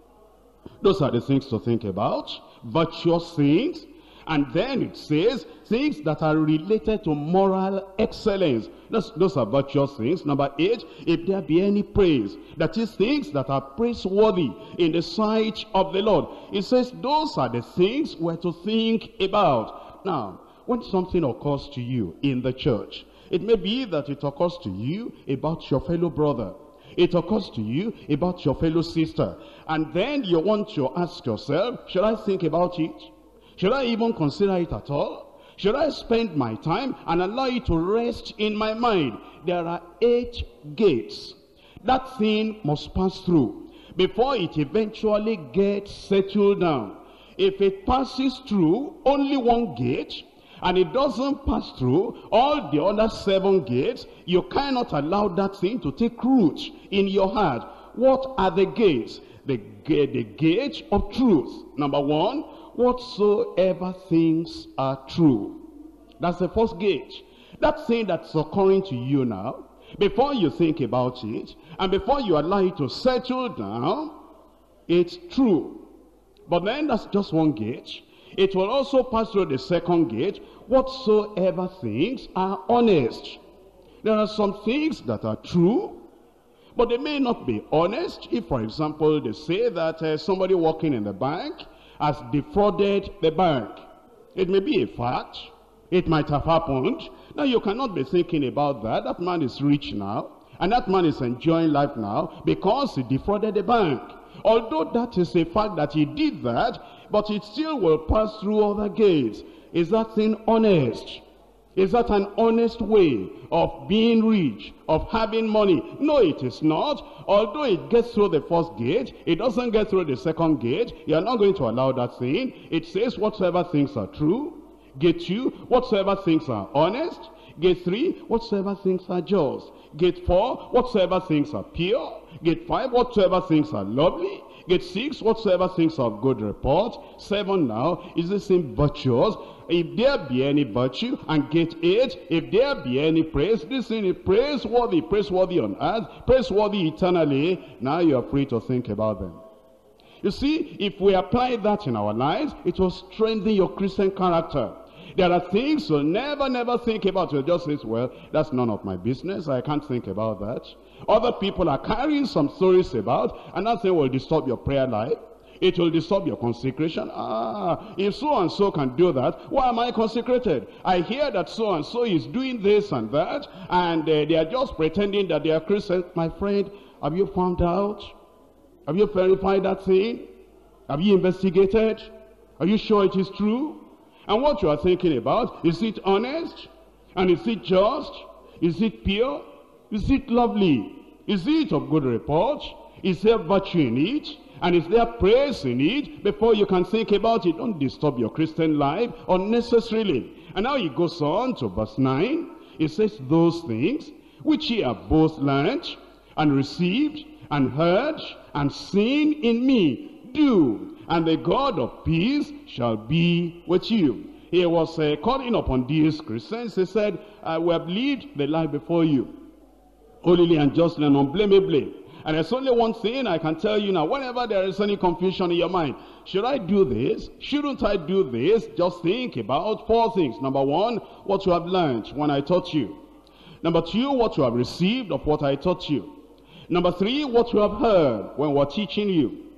Those are the things to think about, virtuous things. And then it says, things that are related to moral excellence. Those, those are virtuous things. Number eight, if there be any praise. That is, things that are praiseworthy in the sight of the Lord. It says, those are the things we're to think about. Now, when something occurs to you in the church, it may be that it occurs to you about your fellow brother. It occurs to you about your fellow sister. And then you want to ask yourself, should I think about it? Should I even consider it at all? Should I spend my time and allow it to rest in my mind? There are eight gates that thing must pass through before it eventually gets settled down. If it passes through only one gate, and it doesn't pass through all the other seven gates, you cannot allow that thing to take root in your heart. What are the gates? The, the gate of truth. Number one, whatsoever things are true. That's the first gate. That thing that's occurring to you now, before you think about it, and before you allow it to settle down, it's true. But then that's just one gate. It will also pass through the second gate. Whatsoever things are honest. There are some things that are true, but they may not be honest. If, for example, they say that uh, somebody working in the bank has defrauded the bank. It may be a fact. It might have happened. Now, you cannot be thinking about that. That man is rich now, and that man is enjoying life now because he defrauded the bank. Although that is a fact that he did that, but it still will pass through other gates. Is that thing honest? Is that an honest way of being rich, of having money? No, it is not. Although it gets through the first gate, it doesn't get through the second gate. You are not going to allow that thing. It says whatsoever things are true. Gate two, whatsoever things are honest. Gate three, whatsoever things are just. Gate four, whatsoever things are pure. Gate five, whatsoever things are lovely. Gate six, whatsoever things are of good report. Seven now is the same virtuous. If there be any virtue. And gate eight, if there be any praise. This thing is praiseworthy, praiseworthy on earth, praiseworthy eternally. Now you are free to think about them. You see, if we apply that in our lives, it will strengthen your Christian character. There are things you'll never, never think about. You'll just say, well, that's none of my business. I can't think about that. Other people are carrying some stories about, and that thing will disturb your prayer life. It will disturb your consecration. Ah, if so-and-so can do that, why am I consecrated? I hear that so-and-so is doing this and that, and uh, they are just pretending that they are Christians. My friend, have you found out? Have you verified that thing? Have you investigated? Are you sure it is true? And what you are thinking about, is it honest? And is it just? Is it pure? Is it lovely? Is it of good report? Is there virtue in it? And is there praise in it? Before you can think about it, don't disturb your Christian life unnecessarily. And now he goes on to verse nine. It says, those things which ye have both learned and received and heard and seen in me, do, and the God of peace shall be with you. He was uh, calling upon these Christians. He said, uh, we have lived the life before you, holily and justly and unblameably. And there's only one thing I can tell you now. Whenever there is any confusion in your mind, should I do this? Shouldn't I do this? Just think about four things. Number one, what you have learned when I taught you. Number two, what you have received of what I taught you. Number three, what you have heard when we're teaching you.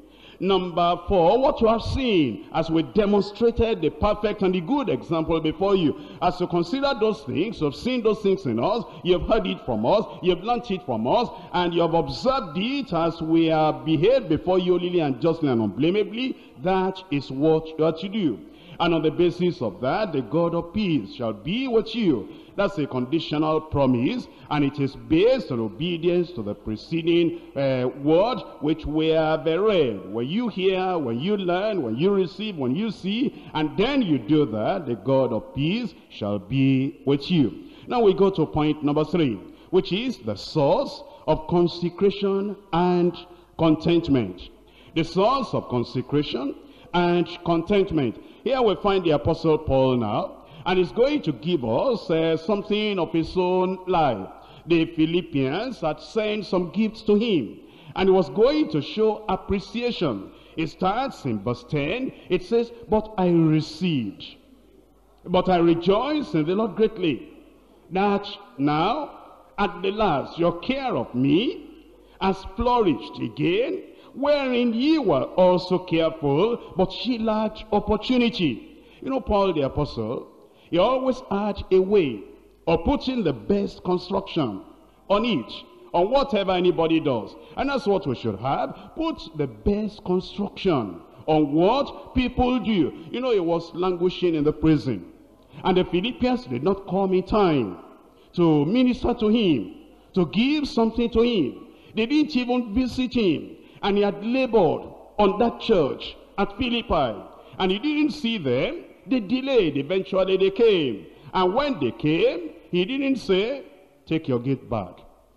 Number four, what you have seen as we demonstrated the perfect and the good example before you. As you consider those things, you've seen those things in us, you've heard it from us, you've learnt it from us, and you have observed it as we have behaved before you, holy and justly and unblameably. That is what you are to do. And on the basis of that, the God of peace shall be with you. That's a conditional promise, and it is based on obedience to the preceding uh, word which we have read. When you hear, when you learn, when you receive, when you see, and then you do that, the God of peace shall be with you. Now we go to point number three, which is the source of consecration and contentment. The source of consecration and contentment. Here we find the Apostle Paul now, and he's going to give us uh, something of his own life. The Philippians had sent some gifts to him, and he was going to show appreciation. It starts in verse ten. It says, but I received, but I rejoice in the Lord greatly, that now at the last your care of me has flourished again, wherein ye were also careful, but ye lacked opportunity. You know, Paul the Apostle, he always had a way of putting the best construction on it, on whatever anybody does. And that's what we should have. Put the best construction on what people do. You know, he was languishing in the prison, and the Philippians did not come in time to minister to him, to give something to him. They didn't even visit him. And he had labored on that church at Philippi, and he didn't see them. They delayed. Eventually they came, and when they came, he didn't say, take your gift back,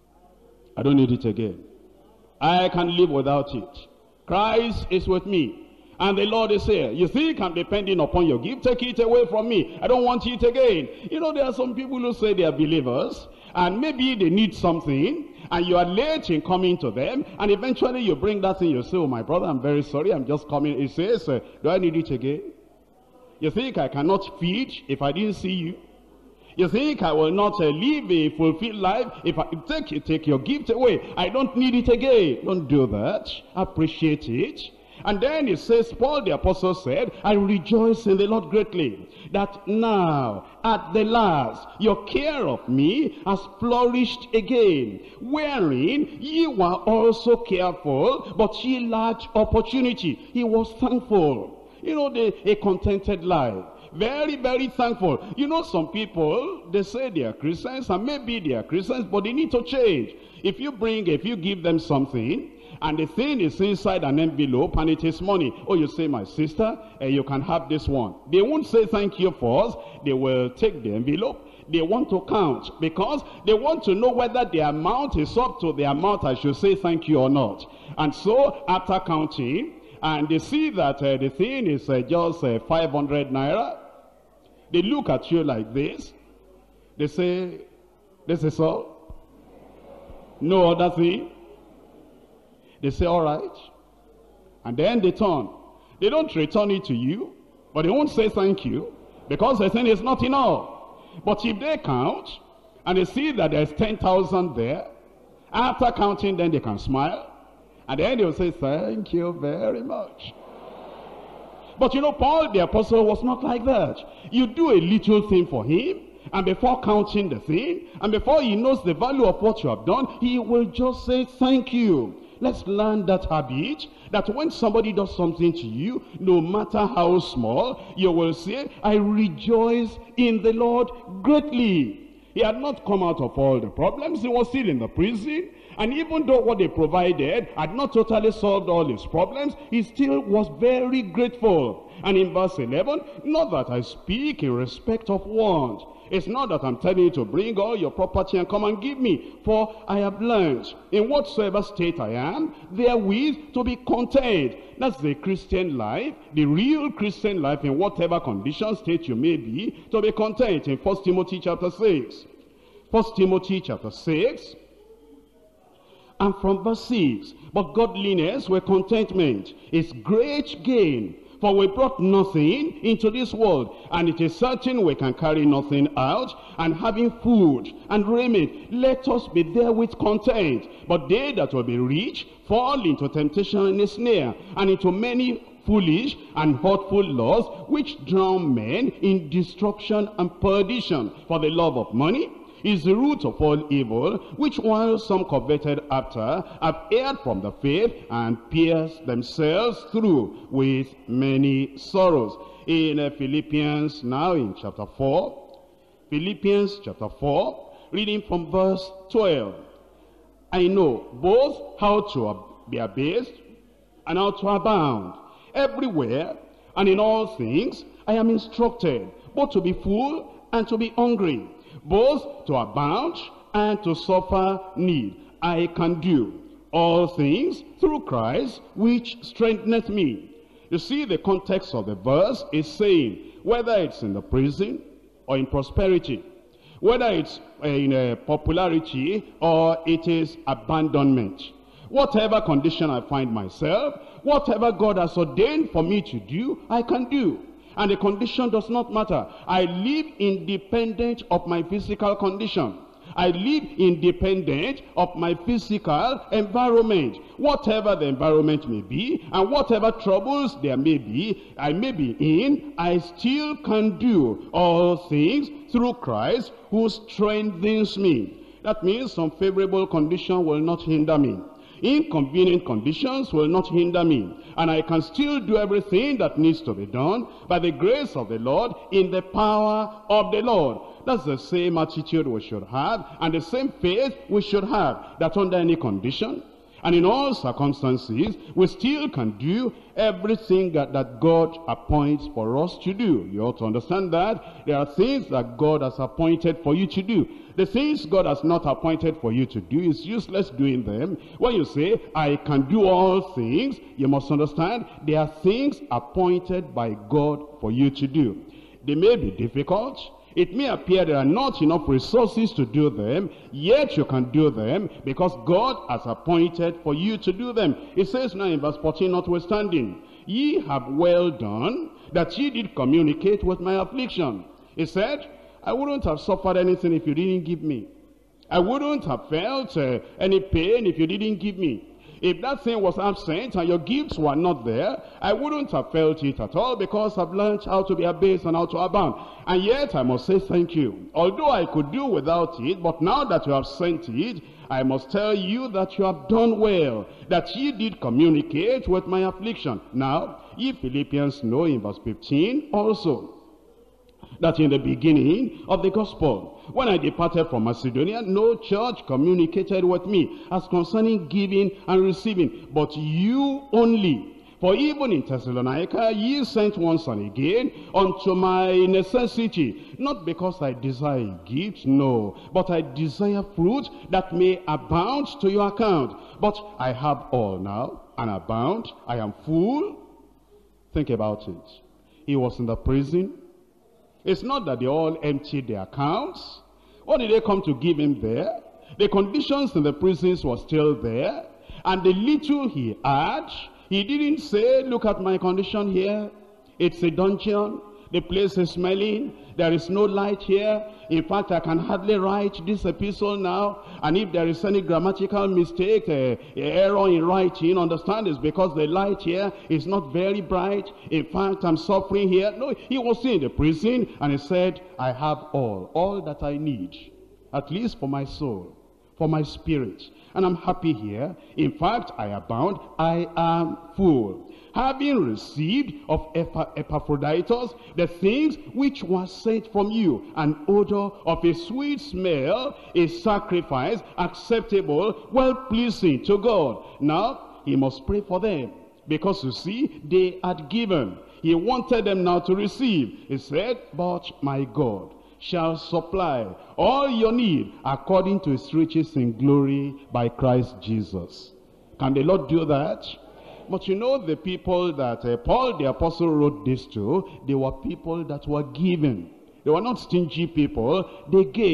I don't need it again, I can live without it, Christ is with me, and the Lord is here. You think I'm depending upon your gift? Take it away from me, I don't want it again. You know, there are some people who say they are believers, and maybe they need something, and you are late in coming to them, and eventually you bring that thing. You say, oh my brother, I'm very sorry, I'm just coming. He says, uh, do I need it again? You think I cannot feed if I didn't see you? You think I will not uh, live a fulfilled life if I take, you take your gift away? I don't need it again. Don't do that. Appreciate it. And then it says, Paul the Apostle said, I rejoice in the Lord greatly, that now at the last your care of me has flourished again, wherein ye were also careful, but ye lacked opportunity. He was thankful. You know, the, a contented life. Very, very thankful. You know, some people, they say they are Christians, and maybe they are Christians, but they need to change. If you bring, if you give them something, and the thing is inside an envelope, and it is money. Oh, you say, my sister, uh, you can have this one. They won't say thank you first. They will take the envelope. They want to count, because they want to know whether the amount is up to the amount I should say thank you or not. And so, after counting, and they see that uh, the thing is uh, just uh, five hundred naira, they look at you like this. They say, this is all? No other thing? They say, all right. And then they turn. They don't return it to you, but they won't say thank you, because the thing is not enough. But if they count, and they see that there's ten thousand there, after counting, then they can smile. And then they'll say, thank you very much. But you know, Paul the Apostle was not like that. You do a little thing for him, and before counting the thing, and before he knows the value of what you have done, he will just say thank you. Let's learn that habit, that when somebody does something to you, no matter how small, you will say, I rejoice in the Lord greatly. He had not come out of all the problems. He was still in the prison. And even though what they provided had not totally solved all his problems, he still was very grateful. And in verse eleven, not that I speak in respect of want. It's not that I'm telling you to bring all your property and come and give me. For I have learned, in whatsoever state I am, therewith to be content. That's the Christian life, the real Christian life, in whatever condition, state you may be, to be content. In First Timothy chapter six. First Timothy chapter six. And from verse six, but godliness with contentment is great gain. For we brought nothing into this world, and it is certain we can carry nothing out. And having food and raiment, let us be therewith content. But they that will be rich fall into temptation and a snare, and into many foolish and hurtful laws, which drown men in destruction and perdition. For the love of money is the root of all evil, which while some coveted after, have erred from the faith, and pierced themselves through with many sorrows. In uh, Philippians, now in chapter four, Philippians chapter four, reading from verse twelve. I know both how to be abased and how to abound. Everywhere and in all things I am instructed, both to be full and to be hungry, both to abound and to suffer need. I can do all things through Christ, which strengtheneth me. You see, the context of the verse is saying, whether it's in the prison or in prosperity, whether it's in uh, popularity or it is abandonment, whatever condition I find myself, whatever God has ordained for me to do, I can do. And the condition does not matter. I live independent of my physical condition. I live independent of my physical environment. Whatever the environment may be, and whatever troubles there may be, I may be in, I still can do all things through Christ who strengthens me. That means some favorable condition will not hinder me. Inconvenient conditions will not hinder me, and I can still do everything that needs to be done by the grace of the Lord, in the power of the Lord. That's the same attitude we should have, and the same faith we should have, that under any condition and in all circumstances we still can do everything that, that God appoints for us to do. You ought to understand that there are things that God has appointed for you to do. The things God has not appointed for you to do, is useless doing them. When you say, I can do all things, you must understand there are things appointed by God for you to do. They may be difficult. It may appear there are not enough resources to do them, yet you can do them because God has appointed for you to do them. It says now in verse fourteen, notwithstanding, ye have well done that ye did communicate with my affliction. He said, I wouldn't have suffered anything if you didn't give me. I wouldn't have felt uh, any pain if you didn't give me. If that thing was absent and your gifts were not there, I wouldn't have felt it at all, because I've learned how to be abased and how to abound. And yet I must say thank you. Although I could do without it, but now that you have sent it, I must tell you that you have done well, that ye did communicate with my affliction. Now, ye Philippians know in verse fifteen also, that in the beginning of the gospel, when I departed from Macedonia, no church communicated with me as concerning giving and receiving, but you only. For even in Thessalonica ye sent once and again unto my necessity, not because I desire gifts, no, but I desire fruit that may abound to your account. But I have all now, and abound, I am full. Think about it. He was in the prison. It's not that they all emptied their accounts. What did they come to give him there? The conditions in the prisons were still there. And the little he had, he didn't say, look at my condition here. It's a dungeon. The place is smelling. There is no light here. In fact, I can hardly write this epistle now. And if there is any grammatical mistake, uh, error in writing, understand it's because the light here is not very bright. In fact, I'm suffering here. No, he was in the prison, and he said, I have all, all that I need, at least for my soul, for my spirit. And I'm happy here. In fact, I abound. I am full. Having received of Epaphroditus the things which were sent from you, an odor of a sweet smell, a sacrifice acceptable, well-pleasing to God. Now, he must pray for them, because you see, they had given. He wanted them now to receive. He said, but my God shall supply all your need according to his riches in glory by Christ Jesus. Can the Lord do that? But you know, the people that uh, Paul the apostle wrote this to, they were people that were given. They were not stingy people. They gave.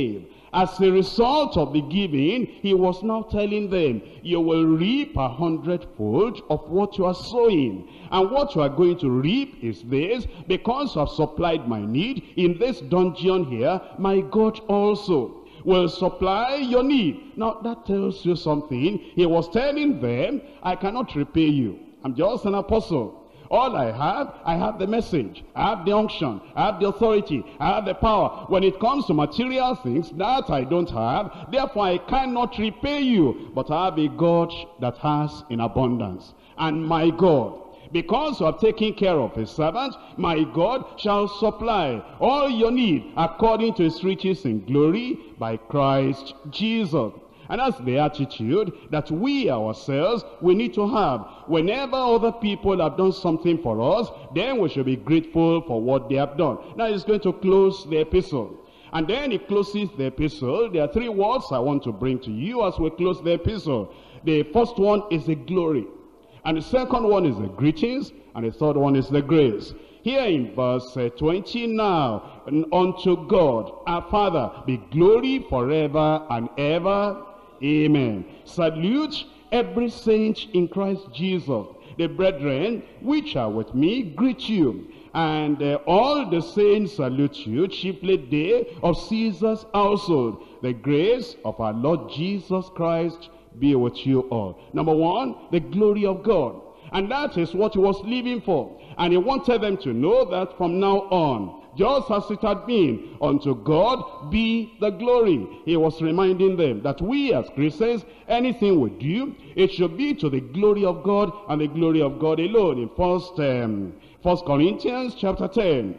As a result of the giving, he was now telling them, you will reap a hundredfold of what you are sowing. And what you are going to reap is this: because you have supplied my need in this dungeon here, my God also will supply your need. Now that tells you something. He was telling them, I cannot repay you. I'm just an apostle. All I have, I have the message, I have the unction, I have the authority, I have the power. When it comes to material things, that I don't have, therefore I cannot repay you. But I have a God that has in abundance. And my God, because you have taken care of his servant, my God shall supply all your need according to his riches in glory by Christ Jesus. And that's the attitude that we ourselves, we need to have. Whenever other people have done something for us, then we should be grateful for what they have done. Now he's going to close the epistle. And then he closes the epistle. There are three words I want to bring to you as we close the epistle. The first one is the glory. And the second one is the greetings. And the third one is the grace. Here in verse twenty, now unto God our Father be glory forever and ever. Amen. Salute every saint in Christ Jesus. The brethren which are with me greet you. And uh, all the saints salute you, chiefly they of Caesar's household. The grace of our Lord Jesus Christ be with you all. Number one, the glory of God. And that is what he was living for. And he wanted them to know that from now on, just as it had been, unto God be the glory. He was reminding them that we as Christians, anything we do, it should be to the glory of God and the glory of God alone. In First, um, First Corinthians chapter ten,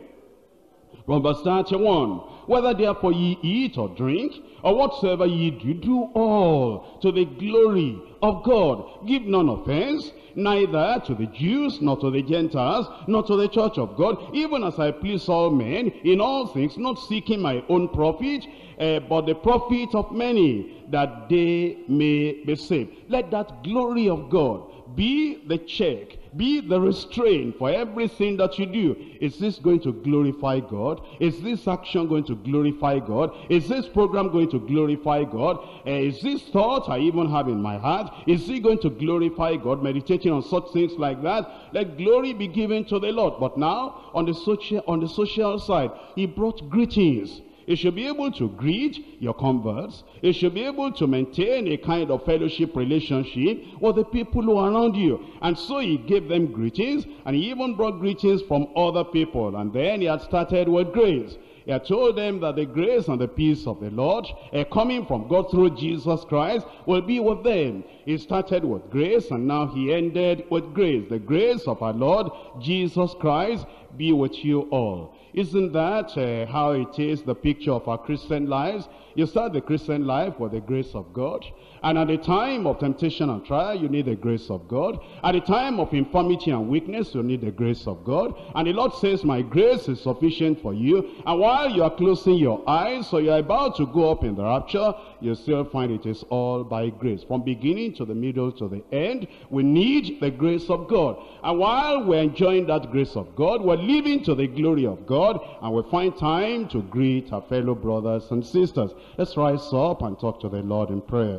from verse thirty-one, whether therefore ye eat or drink, or whatsoever ye do, do all to the glory of God. Give none offense, neither to the Jews, nor to the Gentiles, nor to the church of God, even as I please all men, in all things, not seeking my own profit, uh, but the profit of many, that they may be saved. Let that glory of God be the check, be the restraint for everything that you do. Is this going to glorify God? Is this action going to glorify God? Is this program going to glorify God? Uh, is this thought I even have in my heart, is it going to glorify God? Meditating on such things like that, let glory be given to the Lord. But now, on the social, on the social side, he brought greetings. You should be able to greet your converts. You should be able to maintain a kind of fellowship relationship with the people who are around you. And so he gave them greetings, and he even brought greetings from other people. And then he had started with grace. He had told them that the grace and the peace of the Lord, uh, coming from God through Jesus Christ, will be with them. He started with grace, and now he ended with grace. The grace of our Lord Jesus Christ be with you all. Isn't that uh, how it is, the picture of our Christian lives? You start the Christian life with the grace of God. And at the time of temptation and trial, you need the grace of God. At the time of infirmity and weakness, you need the grace of God. And the Lord says, my grace is sufficient for you. And while you are closing your eyes, so you are about to go up in the rapture, you still find it is all by grace. From beginning to the middle to the end, we need the grace of God. And while we're enjoying that grace of God, we're living to the glory of God, and we find time to greet our fellow brothers and sisters. Let's rise up and talk to the Lord in prayer.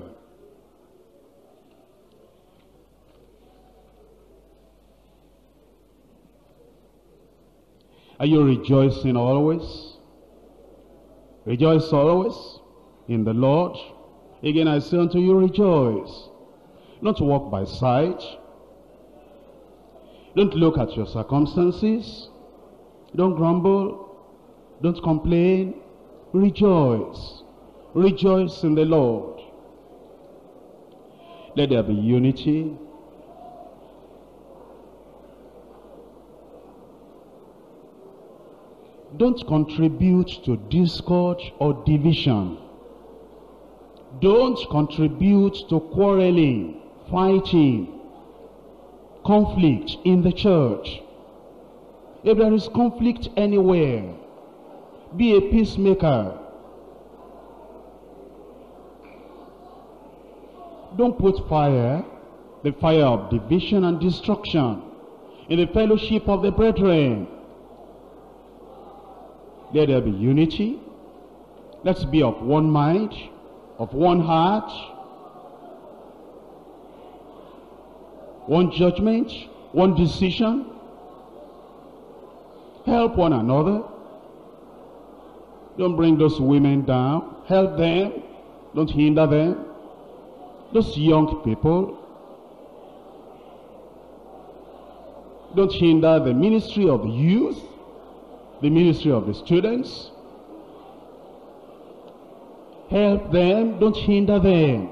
Are you rejoicing always? Rejoice always in the Lord. Again I say unto you, rejoice. Not walk by sight. Don't look at your circumstances. Don't grumble. Don't complain. Rejoice. Rejoice in the Lord. Let there be unity. Don't contribute to discord or division. Don't contribute to quarreling, fighting, conflict in the church. If there is conflict anywhere, be a peacemaker. Don't put fire, the fire of division and destruction, in the fellowship of the brethren. Let there be unity. Let's be of one mind, of one heart, one judgment, one decision. Help one another. Don't bring those women down. Help them. Don't hinder them. Those young people. Don't hinder the ministry of the youth, the ministry of the students. Help them. Don't hinder them.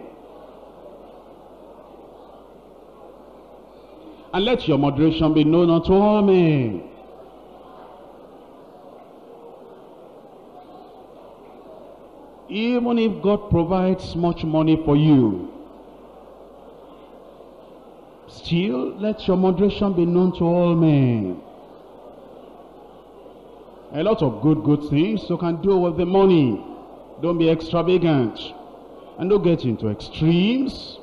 And let your moderation be known unto all men. Even if God provides much money for you, still let your moderation be known to all men. A lot of good, good things you can do with the money. Don't be extravagant. And don't get into extremes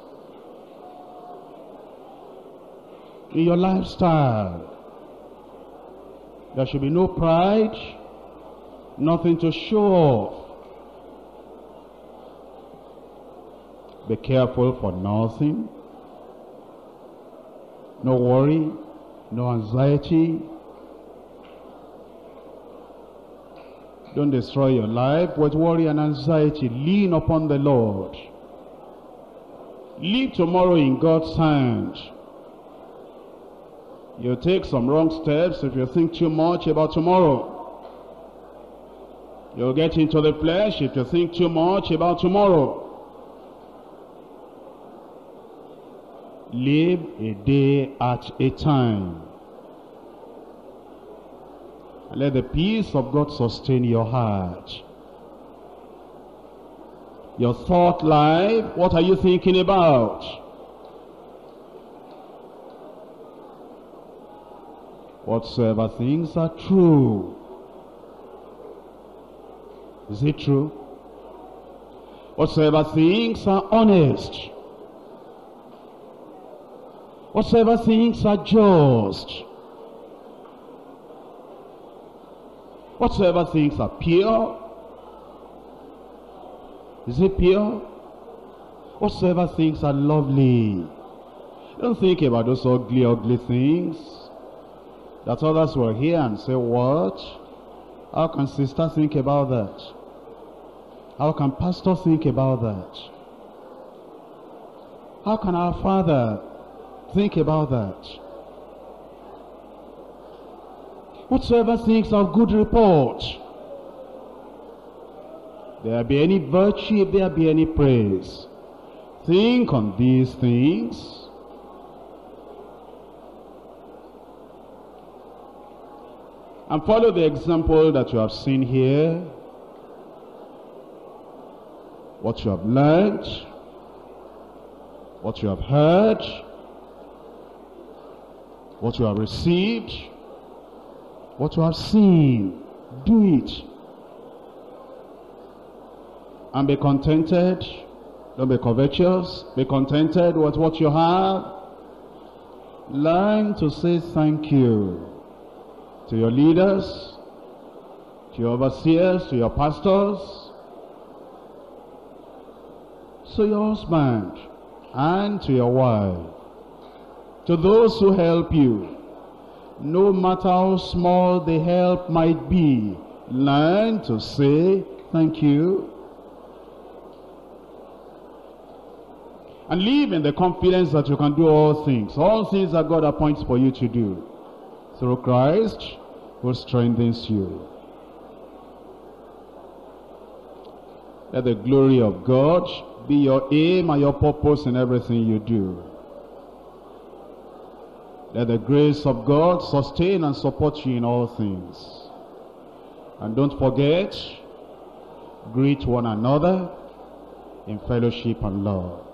in your lifestyle. There should be no pride, nothing to show off. Be careful for nothing. No worry, no anxiety. Don't destroy your life with worry and anxiety. Lean upon the Lord. Leave tomorrow in God's hand. You'll take some wrong steps if you think too much about tomorrow. You'll get into the flesh if you think too much about tomorrow. Live a day at a time. And let the peace of God sustain your heart. Your thought life, what are you thinking about? Whatsoever things are true. Is it true? Whatsoever things are honest. Whatsoever things are just. Whatsoever things are pure. Is it pure? Whatsoever things are lovely. Don't think about those ugly, ugly things that others will hear and say, what? How can sister think about that? How can pastor think about that? How can our father think about that? Whatsoever things are good report. There be any virtue, if there be any praise. Think on these things. And follow the example that you have seen here. What you have learned. What you have heard. What you have received. What you have seen. Do it. And be contented. Don't be covetous. Be contented with what you have. Learn to say thank you to your leaders, to your overseers, to your pastors, to your husband, and to your wife, to those who help you. No matter how small the help might be, learn to say thank you. And live in the confidence that you can do all things. All things that God appoints for you to do. Through Christ who strengthens you. Let the glory of God be your aim and your purpose in everything you do. Let the grace of God sustain and support you in all things. And don't forget, greet one another in fellowship and love.